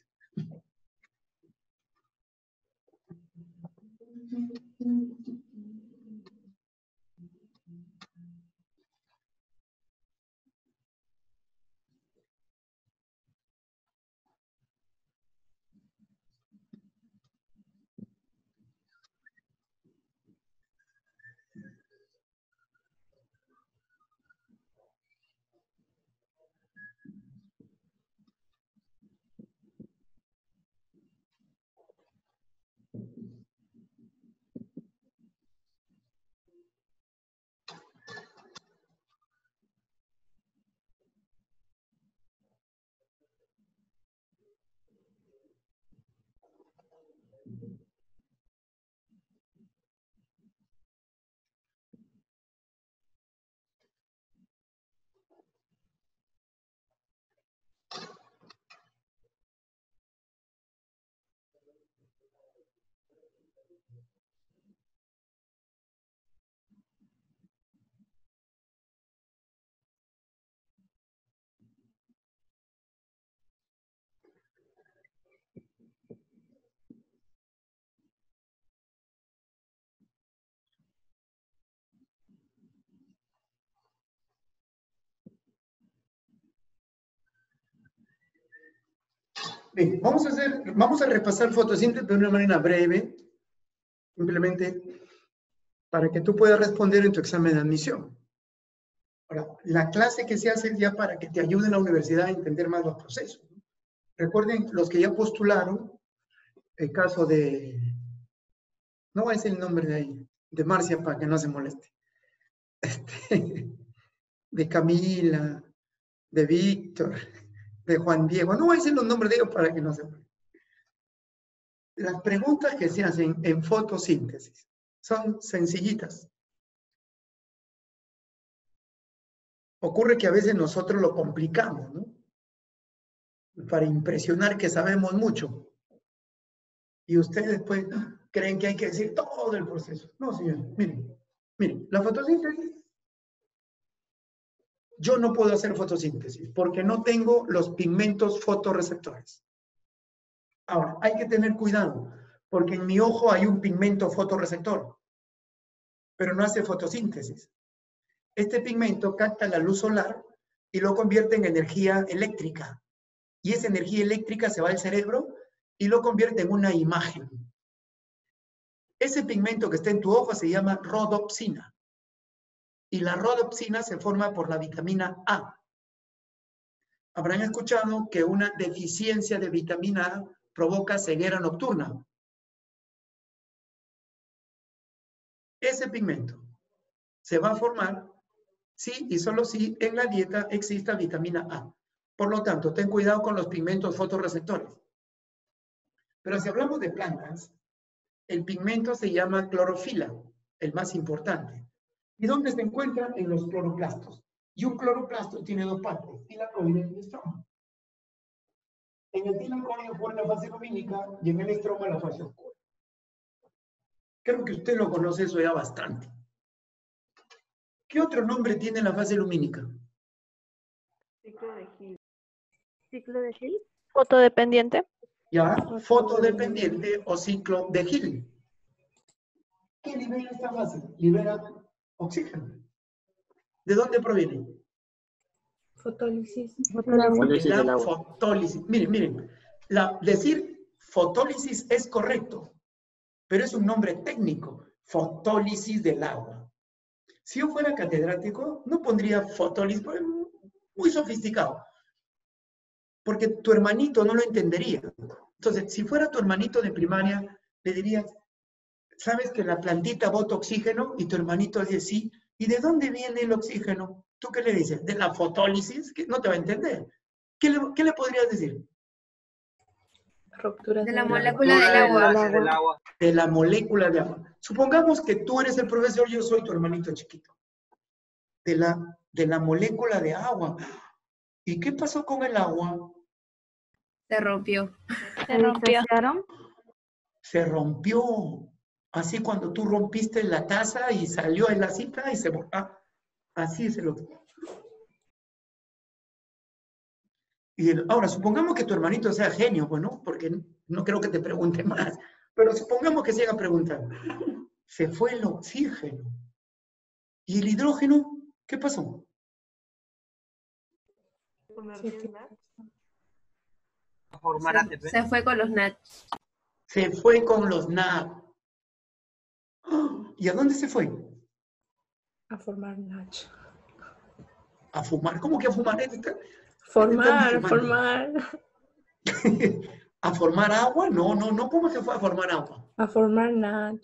Bien, vamos a repasar fotosíntesis de una manera breve, simplemente para que tú puedas responder en tu examen de admisión. Ahora, la clase que se hace ya para que te ayude en la universidad a entender más los procesos. Recuerden, los que ya postularon, el caso de, no voy a decir el nombre de ahí, de Marcia para que no se moleste, de Camila, de Víctor, de Juan Diego, no voy a decir los nombres de ellos para que no se molesten. Las preguntas que se hacen en fotosíntesis son sencillitas. Ocurre que a veces nosotros lo complicamos, ¿no? Para impresionar que sabemos mucho. Y ustedes pues creen que hay que decir todo el proceso. No, señor, miren, la fotosíntesis, yo no puedo hacer fotosíntesis porque no tengo los pigmentos fotorreceptores. Ahora, hay que tener cuidado, porque en mi ojo hay un pigmento fotorreceptor, pero no hace fotosíntesis. Este pigmento capta la luz solar y lo convierte en energía eléctrica. Y esa energía eléctrica se va al cerebro y lo convierte en una imagen. Ese pigmento que está en tu ojo se llama rodopsina. Y la rodopsina se forma por la vitamina A. Habrán escuchado que una deficiencia de vitamina A provoca ceguera nocturna. Ese pigmento se va a formar si y solo si en la dieta exista vitamina A. Por lo tanto, ten cuidado con los pigmentos fotorreceptores. Pero si hablamos de plantas, el pigmento se llama clorofila, el más importante. ¿Y dónde se encuentra? En los cloroplastos. Y un cloroplasto tiene dos partes, tilacoide y estroma. En el tilacoide ocurre la fase lumínica y en el estroma la fase oscura. Creo que usted lo conoce eso ya bastante. ¿Qué otro nombre tiene la fase lumínica? Ciclo de Hill. ¿Ciclo de Hill? Fotodependiente. Ya, fotodependiente o ciclo de Hill. ¿Qué libera esta fase? Libera oxígeno. ¿De dónde proviene? Fotólisis. De la fotólisis. Miren, decir fotólisis es correcto, pero es un nombre técnico, fotólisis del agua. Si yo fuera catedrático, no pondría fotólisis, muy sofisticado, porque tu hermanito no lo entendería. Entonces, si fuera tu hermanito de primaria, le dirías, ¿sabes que la plantita bota oxígeno? Y tu hermanito dice, sí. ¿Y de dónde viene el oxígeno? ¿Tú qué le dices? ¿De la fotólisis? Que no te va a entender. ¿Qué le podrías decir? Ruptura De la del molécula agua. del agua. Enlace del agua. De la molécula de agua. Supongamos que tú eres el profesor, yo soy tu hermanito chiquito. De la molécula de agua. ¿Y qué pasó con el agua? Se rompió. ¿Se distanciaron? Se rompió. Así cuando tú rompiste la taza y salió en la cita y se borró. Así es el otro. Ahora, supongamos que tu hermanito sea genio, bueno, porque no creo que te pregunte más, pero supongamos que se haga preguntar. Se fue el oxígeno. ¿Y el hidrógeno? ¿Qué pasó? A formar ATP. Se fue con los NAT. Se fue con los NAD. ¿Y a dónde se fue? A formar Nach. A fumar. ¿Cómo que a fumar? Formar. ¿A formar agua? No. ¿Cómo se fue a formar agua? A formar Nach.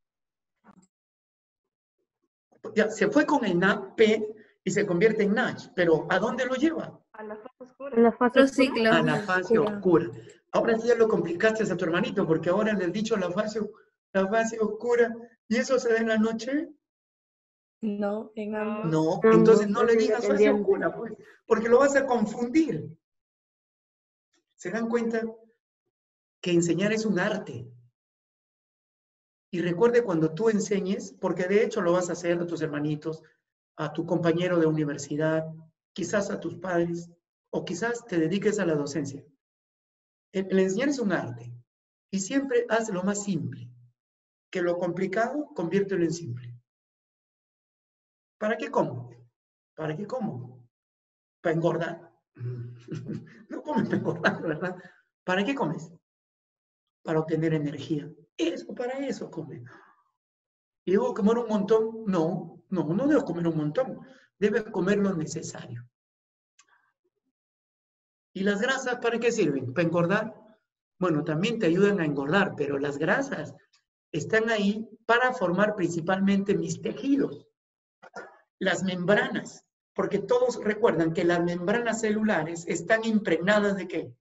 Ya, se fue con el NAP y se convierte en NASH, pero ¿a dónde lo lleva? A la fase oscura. En la fase Otro oscura. ciclo. A la fase oscura. Ahora sí ya lo complicaste a tu hermanito, porque ahora le has dicho la fase oscura, ¿y eso se da en la noche? No, en ambos. No, Ambos, entonces no le es digas fase independiente. oscura, pues, porque lo vas a confundir. ¿Se dan cuenta que enseñar es un arte? Y recuerde cuando tú enseñes, porque de hecho lo vas a hacer a tus hermanitos, a tu compañero de universidad, quizás a tus padres, o quizás te dediques a la docencia. El enseñar es un arte. Y siempre haz lo más simple. Que lo complicado, conviértelo en simple. ¿Para qué como? ¿Para qué como? Para engordar. No comes para engordar, ¿verdad? ¿Para qué comes? Para obtener energía. Para eso come. ¿Y debo comer un montón? No debo comer un montón. Debes comer lo necesario. ¿Y las grasas para qué sirven? ¿Para engordar? Bueno, también te ayudan a engordar, pero las grasas están ahí para formar principalmente mis tejidos, las membranas, porque todos recuerdan que las membranas celulares están impregnadas ¿de qué?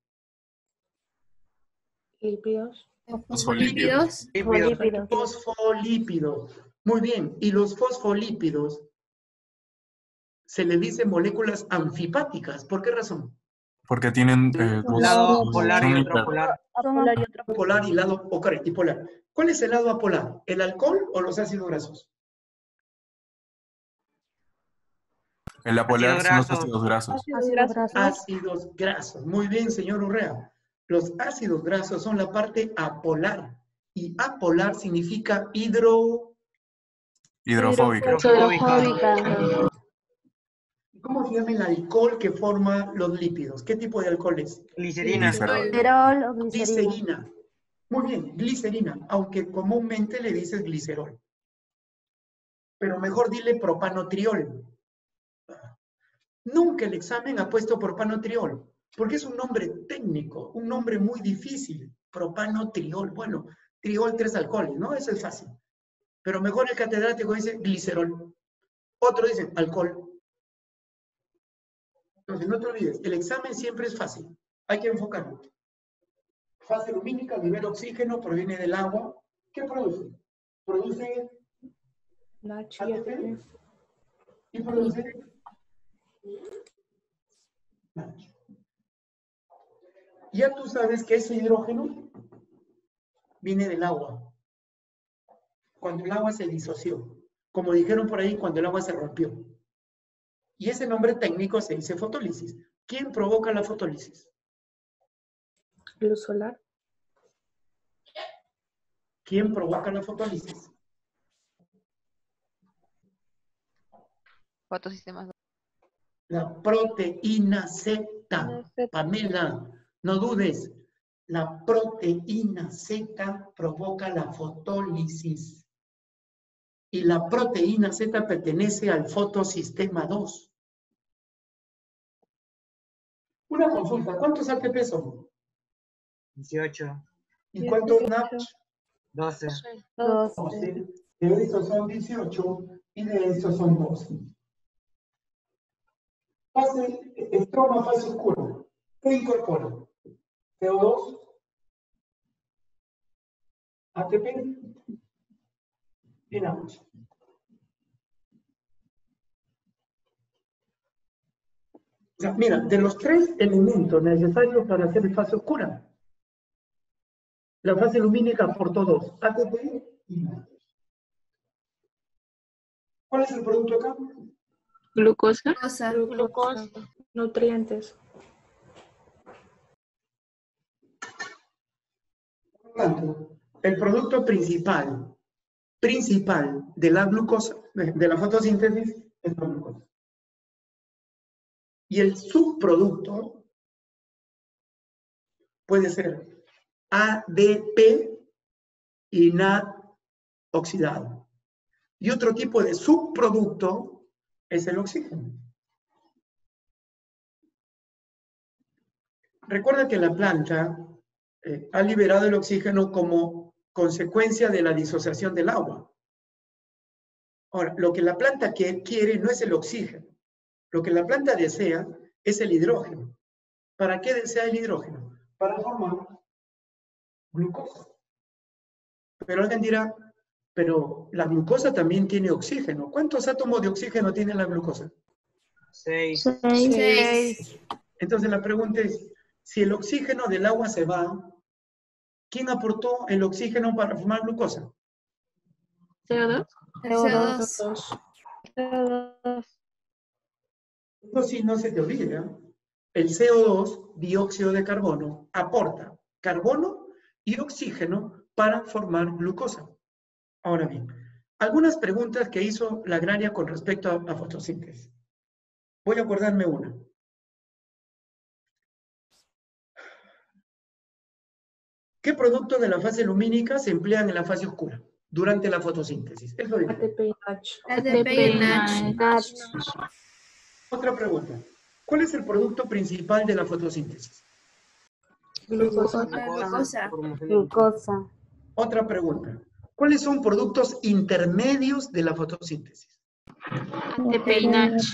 Lípidos. Fosfolípidos. Lípidos. Fosfolípidos. Muy bien, y los fosfolípidos se les dice moléculas anfipáticas. ¿Por qué razón? Porque tienen Un lado dos... polar y son otro hiper- polar. Apolar y otro Polar y lado y polar. ¿Cuál es el lado apolar? ¿El alcohol o los ácidos grasos? El apolar son los Ácidos ácidos grasos. ácidos grasos. Ácidos grasos. Muy bien, señor Urrea. Los ácidos grasos son la parte apolar. Y apolar significa Hidrofóbica. Hidrofóbica. ¿Cómo se llama el alcohol que forma los lípidos? ¿Qué tipo de alcohol es? Glicerina. Glicerol o glicerina. Glicerina. Muy bien, glicerina, aunque comúnmente le dices glicerol. Pero mejor dile propanotriol. Nunca el examen ha puesto propanotriol, porque es un nombre técnico, un nombre muy difícil. Propanotriol. Bueno, triol, 3 alcoholes, ¿no? Eso es fácil. Pero mejor el catedrático dice glicerol. Otro dice alcohol. Entonces, no te olvides, el examen siempre es fácil. Hay que enfocarlo. Fase lumínica, libera oxígeno, proviene del agua. ¿Qué produce? Produce Nacho y ATP. y produce Nacho. Ya tú sabes que ese hidrógeno viene del agua. Cuando el agua se disoció. Como dijeron por ahí, cuando el agua se rompió. Y ese nombre técnico se dice fotólisis. ¿Quién provoca la fotólisis? Luz solar. ¿Quién provoca la fotólisis? Fotosistemas. La proteína Z. Pamela, no dudes. La proteína Z provoca la fotólisis. Y la proteína Z pertenece al fotosistema 2. Una consulta, ¿cuántos ATP son? 18. ¿Y cuántos NACH? 12. 12. De estos son 18 y de estos son 12. Fase estroma, fase oscura. ¿Qué incorpora? CO2, ATP y NACH. O sea, mira, de los 3 elementos necesarios para hacer fase oscura, la fase lumínica aportó 2, ATP y NACH. ¿Cuál es el producto acá? Glucosa. Glucosa. Nutrientes. Por lo tanto, el producto principal de la glucosa, de la fotosíntesis, es la glucosa. Y el subproducto puede ser ADP y NAD oxidado. Y otro tipo de subproducto es el oxígeno. Recuerda que la planta ha liberado el oxígeno como consecuencia de la disociación del agua. Ahora, lo que la planta quiere no es el oxígeno. Lo que la planta desea es el hidrógeno. ¿Para qué desea el hidrógeno? Para formar glucosa. Pero alguien dirá, pero la glucosa también tiene oxígeno. ¿Cuántos átomos de oxígeno tiene la glucosa? 6. 6. Entonces la pregunta es, si el oxígeno del agua se va, ¿quién aportó el oxígeno para formar glucosa? CO2. CO2. Esto sí, no se te olvide, ¿eh? El CO2, dióxido de carbono, aporta carbono y oxígeno para formar glucosa. Ahora bien, algunas preguntas que hizo la agraria con respecto a fotosíntesis. Voy a acordarme una. ¿Qué productos de la fase lumínica se emplean en la fase oscura durante la fotosíntesis? Eso dice. ATP y NADH. ATP y NADH. Otra pregunta. ¿Cuál es el producto principal de la fotosíntesis? Glucosa. Glucosa. Glucosa. Otra pregunta. ¿Cuáles son productos intermedios de la fotosíntesis? ATP y NADH.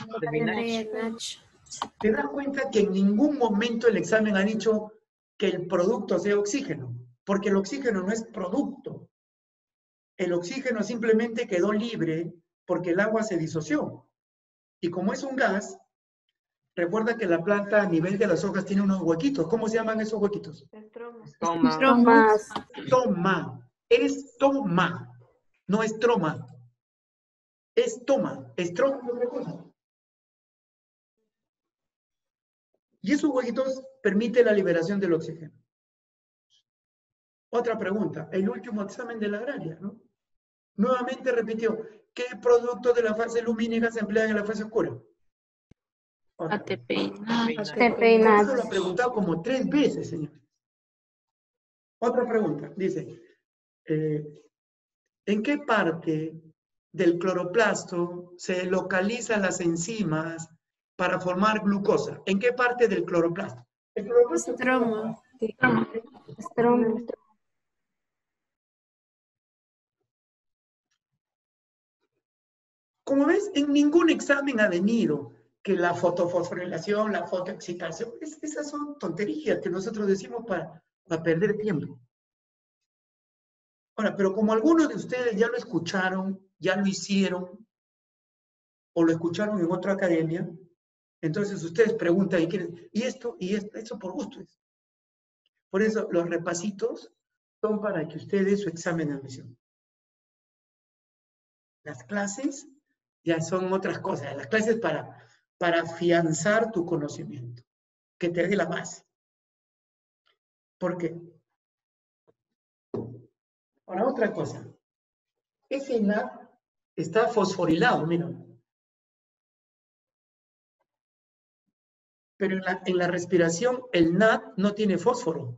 ¿Te das cuenta que en ningún momento el examen ha dicho que el producto sea oxígeno? Porque el oxígeno no es producto. El oxígeno simplemente quedó libre porque el agua se disoció. Y como es un gas, recuerda que la planta a nivel de las hojas tiene unos huequitos. ¿Cómo se llaman esos huequitos? Toma. Más. Estoma. Estoma. No estroma. Estoma. Estroma es otra cosa. Y esos huequitos permiten la liberación del oxígeno. Otra pregunta. El último examen de la agraria, ¿no? Nuevamente repitió. ¿Qué producto de la fase lumínica se emplean en la fase oscura? ATP y NADH. ATP y Eso NADH. lo ha preguntado como 3 veces, señores. Otra pregunta. Dice, ¿en qué parte del cloroplasto se localizan las enzimas para formar glucosa? ¿En qué parte del cloroplasto? El cloroplasto. Estromo. Estromo. Como ves, en ningún examen ha venido que la fotofosforilación, la fotoexcitación, esas son tonterías que nosotros decimos para perder tiempo. Ahora, pero como algunos de ustedes ya lo escucharon, ya lo hicieron, o lo escucharon en otra academia, entonces ustedes preguntan y quieren, y esto, eso por gusto es. Por eso los repasitos son para que ustedes su examen de admisión. Las clases ya son otras cosas. Las clases para afianzar tu conocimiento, que te dé la base. ¿Por qué? Ahora, otra cosa. Ese NAD está fosforilado, mira. Pero en la respiración el NAD no tiene fósforo.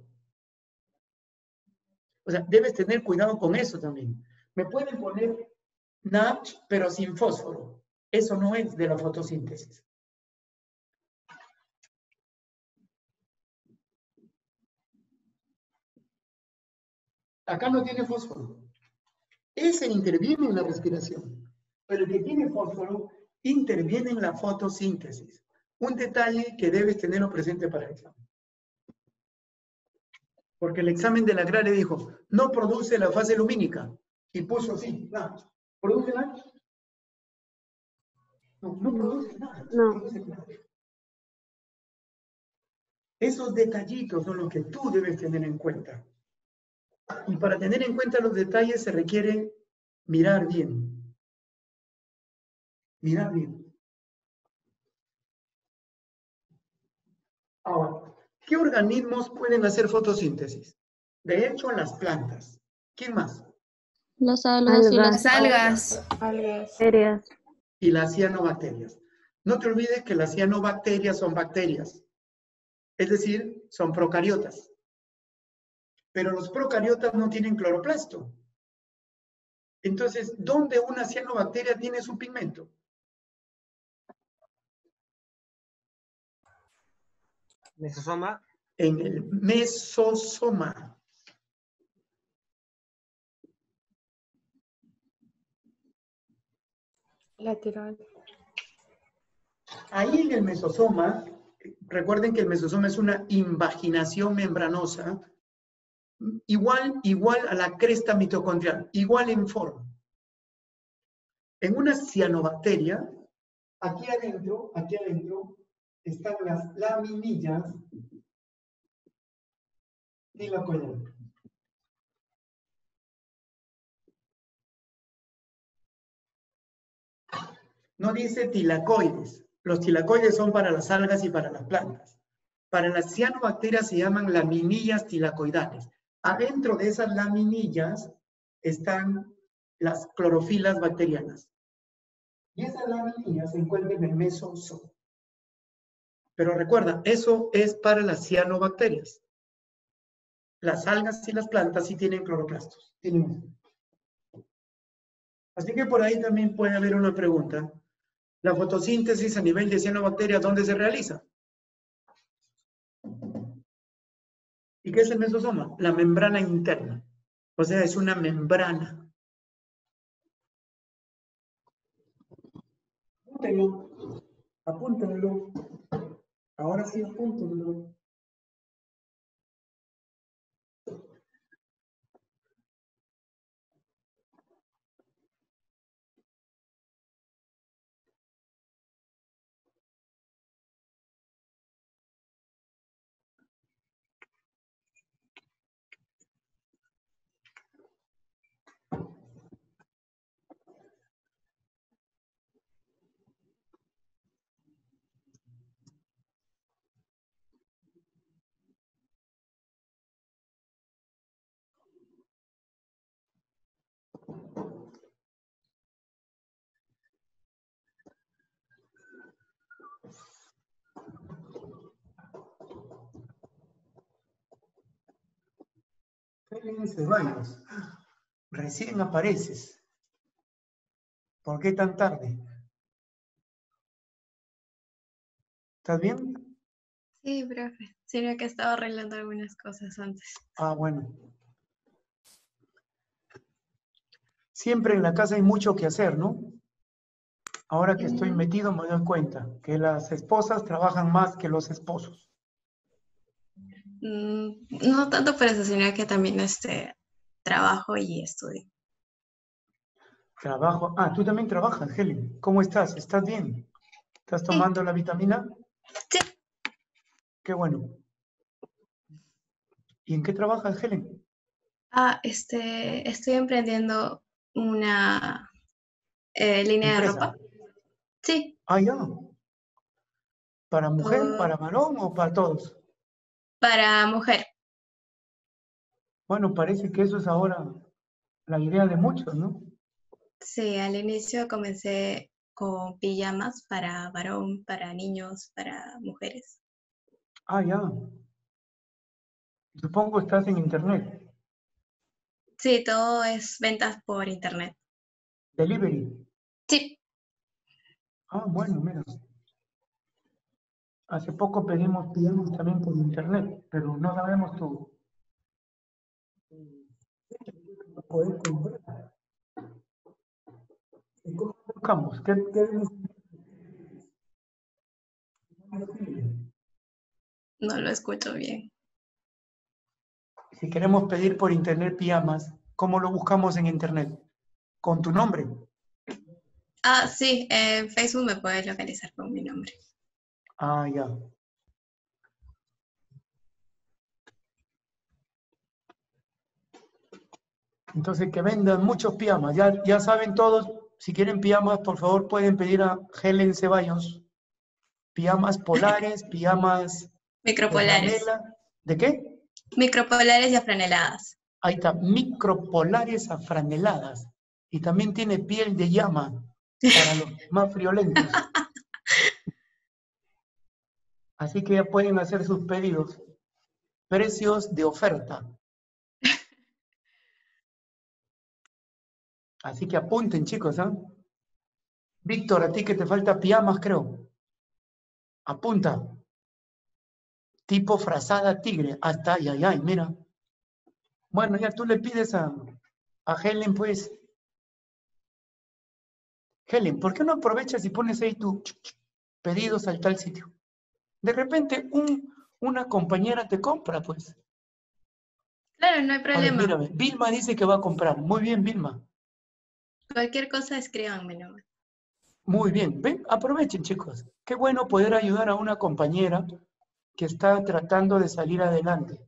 O sea, debes tener cuidado con eso también. Me pueden poner NADH, pero sin fósforo. Eso no es de la fotosíntesis. Acá no tiene fósforo. Ese interviene en la respiración. Pero el que tiene fósforo interviene en la fotosíntesis. Un detalle que debes tenerlo presente para el examen. Porque el examen de la agraria dijo, no produce la fase lumínica. Y puso así, nada. ¿Produce nada? No produce nada. No. Produce nada. Esos detallitos son los que tú debes tener en cuenta. Y para tener en cuenta los detalles se requiere mirar bien. Mirar bien. Ahora, ¿qué organismos pueden hacer fotosíntesis? De hecho, las plantas. ¿Quién más? Las algas y las Algas. algas. Bacterias. Y las cianobacterias. No te olvides que las cianobacterias son bacterias. Es decir, son procariotas. Pero los procariotas no tienen cloroplasto. Entonces, ¿dónde una cianobacteria tiene su pigmento? Mesosoma. En el mesosoma. Lateral. Ahí en el mesosoma, recuerden que el mesosoma es una invaginación membranosa, igual a la cresta mitocondrial, igual en forma. En una cianobacteria, aquí adentro, están las laminillas tilacoidales. No dice tilacoides. Los tilacoides son para las algas y para las plantas. Para las cianobacterias se llaman laminillas tilacoidales. Adentro de esas laminillas están las clorofilas bacterianas. Y esas laminillas se encuentran en el mesosoma. Pero recuerda, eso es para las cianobacterias. Las algas y las plantas sí tienen cloroplastos. Así que por ahí también puede haber una pregunta. La fotosíntesis a nivel de cianobacterias, ¿dónde se realiza? ¿Y qué es el mesosoma? La membrana interna. O sea, es una membrana. Apúntenlo. Apúntenlo. Ahora sí, apúntenlo. Helen Ceballos, recién apareces. ¿Por qué tan tarde? ¿Estás bien? Sí, profe. Sería que estaba arreglando algunas cosas antes. Ah, bueno. Siempre en la casa hay mucho que hacer, ¿no? Ahora que estoy metido me doy cuenta que las esposas trabajan más que los esposos. No tanto por eso, sino que también trabajo y estudio. Trabajo. Ah, tú también trabajas, Helen. ¿Cómo estás? ¿Estás bien? ¿Estás tomando la vitamina? Sí. Qué bueno. ¿Y en qué trabajas, Helen? Estoy emprendiendo una línea de ¿Empresa? ropa. Sí. Ah, ya. ¿Para mujer, Por- para varón o para todos? para mujer. Bueno, parece que eso es ahora la idea de muchos, ¿no? Sí, al inicio comencé con pijamas para varón, para niños, para mujeres. Ah, ya. Supongo estás en internet. Sí, todo es ventas por internet. Delivery. Sí. Ah, bueno, mira. Hace poco pedimos pijamas también por internet, pero no sabemos tú. Poder comprar. ¿Y cómo buscamos? ¿Qué No lo escucho bien. Si queremos pedir por internet pijamas, ¿cómo lo buscamos en internet? Con tu nombre. Sí, en Facebook me puedes localizar con mi nombre. Ah, ya. Entonces, que vendan muchos pijamas. Ya saben todos, si quieren pijamas, por favor, pueden pedir a Helen Ceballos. Pijamas polares, pijamas de Micropolares. franela. ¿De qué? Micropolares y afraneladas. Ahí está, micropolares afraneladas. Y también tiene piel de llama para los más friolentos. Así que ya pueden hacer sus pedidos. Precios de oferta. Así que apunten, chicos, ¿ah? Víctor, a ti que te falta pijamas, creo. Apunta. Tipo frazada tigre. Hasta ay, mira. Bueno, ya tú le pides a Helen, pues. Helen, ¿por qué no aprovechas y pones ahí tu pedidos al tal sitio? De repente, una compañera te compra, pues. Claro, no hay A ver, problema. mírame. Vilma dice que va a comprar. Muy bien, Vilma. Cualquier cosa escríbanme nomás. Muy bien. Ven, aprovechen, chicos. Qué bueno poder ayudar a una compañera que está tratando de salir adelante.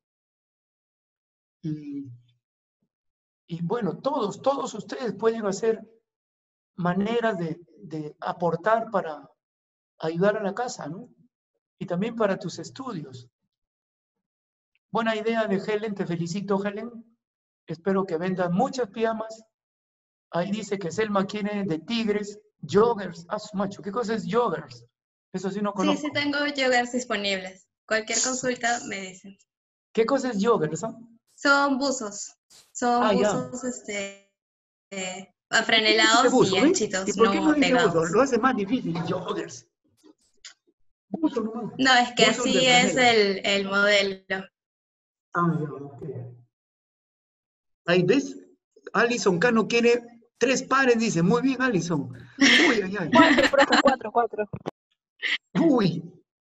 Y bueno, todos ustedes pueden hacer maneras de aportar para ayudar a la casa, ¿no? Y también para tus estudios. Buena idea de Helen, te felicito, Helen. Espero que vendan muchas pijamas. Ahí dice que Selma quiere de tigres, joggers. Ah, su macho, ¿qué cosa es joggers? Eso sí no conozco. Sí, tengo joggers disponibles. Cualquier consulta me dicen. ¿Qué cosa es joggers? Son buzos. Son Ah, ya. buzos Dice afranelados buzo, y ¿ves? anchitos, ¿Y por qué no no dice buzo? pegados. Lo hace más difícil, joggers. Buzo nomás. No, es que Buzos de así es franela. el modelo. Ah, ya, ok. Ahí ves, Alison Cano quiere 3 pares, dice. Muy bien, Alison. Uy, ay, ay. 4, profe, 4. Uy,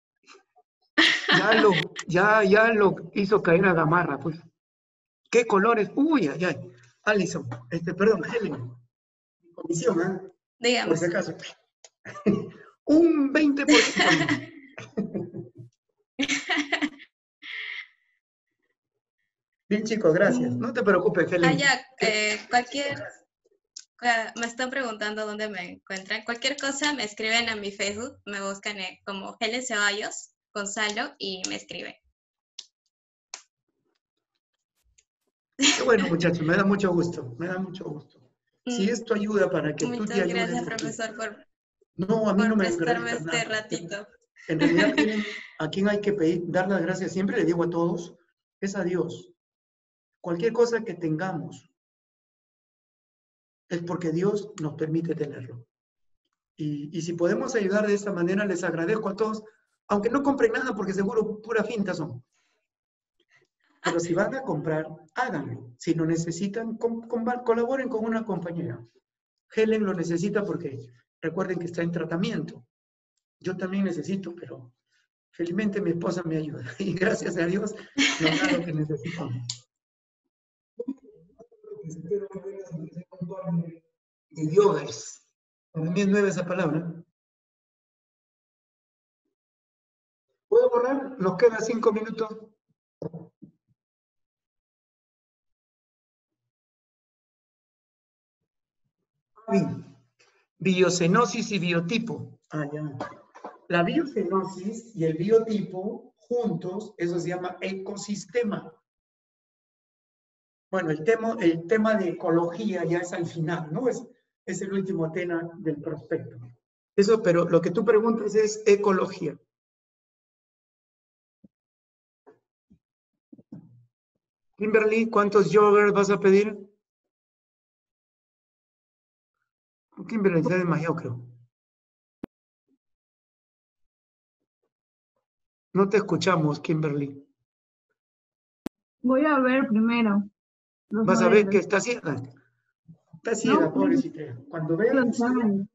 ya lo hizo caer a Gamarra, pues. ¿Qué colores? Uy, ay, ay. Alison, perdón, Helen. Comisión, ¿ah? Dígame. Por si acaso. Un 20%. Bien, chicos, gracias. No te preocupes, Helen. Ya, me están preguntando dónde me encuentran. Cualquier cosa me escriben a mi Facebook, me buscan como Helen Ceballos, Gonzalo, y me escriben. Qué bueno, muchachos, me da mucho gusto, me da mucho gusto. Si esto ayuda para que tú te Muchas ayudes. gracias, profesor, No, a mí no me prestarme agradezcas este nada. ratito. En realidad, a quien hay que dar las gracias, siempre le digo a todos, es a Dios. Cualquier cosa que tengamos es porque Dios nos permite tenerlo. Y si podemos ayudar de esta manera, les agradezco a todos, aunque no compren nada porque seguro pura finta son. Pero si van a comprar, háganlo. Si lo necesitan, colaboren con una compañera. Helen lo necesita porque recuerden que está en tratamiento. Yo también necesito, pero felizmente mi esposa me ayuda. Y gracias a Dios nos da lo que necesitamos. Espero que vengas a hacer un par de yogas. Para mí es nueva esa palabra. ¿Puedo borrar? Nos quedan 5 minutos. Biocenosis y biotipo. Ah, ya. La biocenosis y el biotipo juntos, eso se llama ecosistema. Bueno, el tema de ecología ya es al final, ¿no? Es el último tema del prospecto. Eso, pero lo que tú preguntas es ecología. Kimberly, ¿cuántos yogurts vas a pedir? Kimberly se ha desmayado, creo. No te escuchamos, Kimberly. Voy a ver primero. Vas a ver que está ciega. Está ciega, No, pobrecita. Cuando veas que ciega,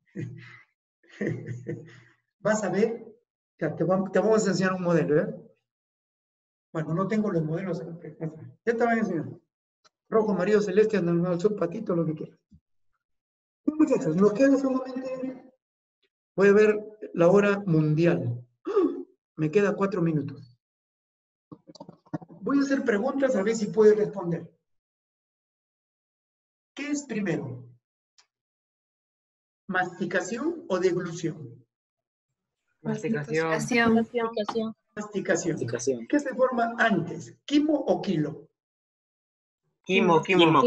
vas a ver, ya, te vamos a enseñar un modelo, ¿eh? Bueno, no tengo los modelos. Ya te voy a enseñar. Rojo, amarillo, celeste, azul, patito, lo que quieras. Bueno, muchachos, nos queda solamente... Voy a ver la hora mundial. Me queda 4 minutos. Voy a hacer preguntas a ver si puede responder. ¿Qué es primero? ¿Masticación o deglución? Masticación. Masticación. ¿Qué se forma antes? ¿Quimo o kilo? Quimo.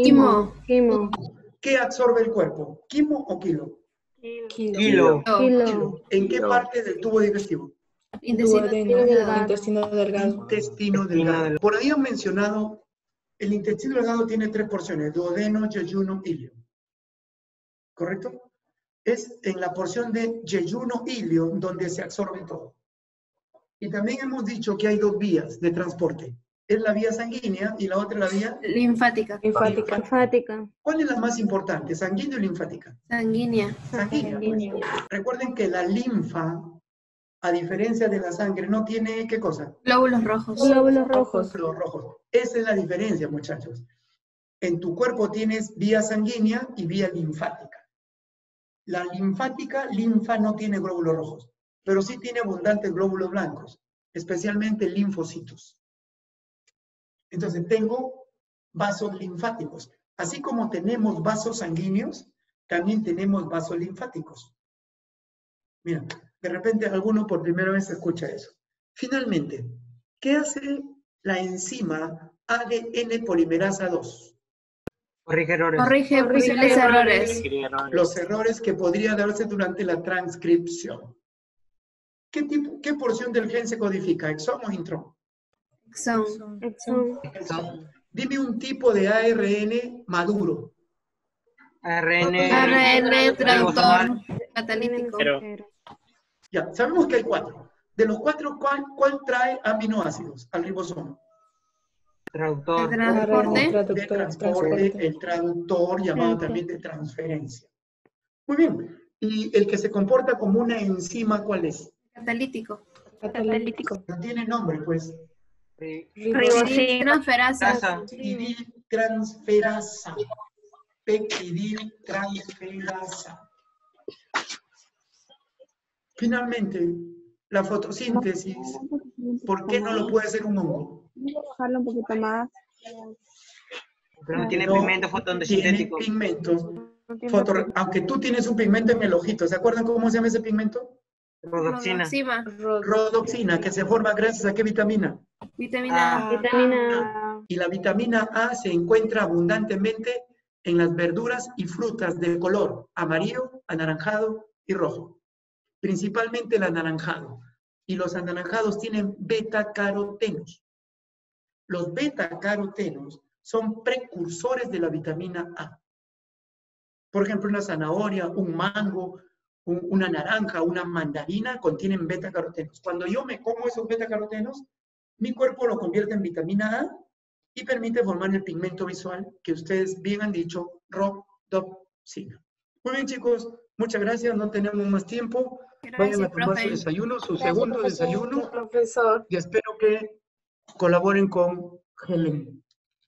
¿Qué absorbe el cuerpo? ¿Quimo o kilo? Kilo. ¿En qué parte del tubo digestivo? Intestino delgado. Intestino delgado. Por ahí han mencionado, el intestino delgado tiene 3 porciones, duodeno, yeyuno, ilio. ¿Correcto? Es en la porción de yeyuno, ilio, donde se absorbe todo. Y también hemos dicho que hay 2 vías de transporte. Es la vía sanguínea y la otra la vía Linfática. ¿Cuál es la más importante, sanguínea o linfática? Sanguínea. Sanguínea. Recuerden que la linfa, a diferencia de la sangre, no tiene, ¿qué cosa? Glóbulos rojos. Glóbulos rojos. Esa es la diferencia, muchachos. En tu cuerpo tienes vía sanguínea y vía linfática. La linfa no tiene glóbulos rojos, pero sí tiene abundantes glóbulos blancos, especialmente linfocitos. Entonces tengo vasos linfáticos. Así como tenemos vasos sanguíneos, también tenemos vasos linfáticos. Mira, de repente alguno por primera vez escucha eso. Finalmente, ¿qué hace la enzima ADN polimerasa 2? Corrige errores. Corrige posibles errores. Los errores que podrían darse durante la transcripción. ¿Qué porción del gen se codifica? ¿Exón o intrón? Exón. Exón. Dime un tipo de ARN maduro. ARN. ARN, traductor, ribosomal. catalítico. Ya, sabemos que hay 4. De los 4, ¿cuál trae aminoácidos al ribosoma? Traductor. De transporte, el traductor, llamado también de transferencia. Muy bien. ¿Y el que se comporta como una enzima, cuál es? Catalítico. No tiene nombre, pues. Transferasa. Peptidiltransferasa. Peptidiltransferasa. Finalmente, la fotosíntesis, ¿por qué no lo puede hacer un hongo? Bajarlo un poquito más. Pero no tiene No pigmento fotosintético. Tiene pigmentos. Aunque tú tienes un pigmento en el ojito, ¿se acuerdan cómo se llama ese pigmento? Rodoxina. Rodoxina, que se forma gracias a ¿qué vitamina? Vitamina A. Y la vitamina A se encuentra abundantemente en las verduras y frutas de color amarillo, anaranjado y rojo. Principalmente el anaranjado. Y los anaranjados tienen beta-carotenos. Los beta-carotenos son precursores de la vitamina A. Por ejemplo, una zanahoria, un mango, una naranja, una mandarina contienen beta-carotenos. Cuando yo me como esos beta-carotenos, mi cuerpo lo convierte en vitamina A y permite formar el pigmento visual que ustedes bien han dicho, rodopsina. Muy bien, chicos, muchas gracias, no tenemos más tiempo. Vayan a tomar su desayuno, su segundo desayuno. Profesor. Y espero que colaboren con Helen.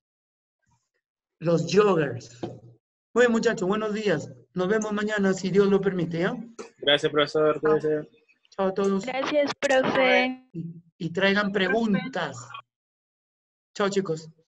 Los joggers. Muy bien, muchachos, buenos días. Nos vemos mañana, si Dios lo permite, ¿ya? Gracias, profesor. Cuídese. Chao a todos. Gracias, profe. Y traigan preguntas. Chao, chicos.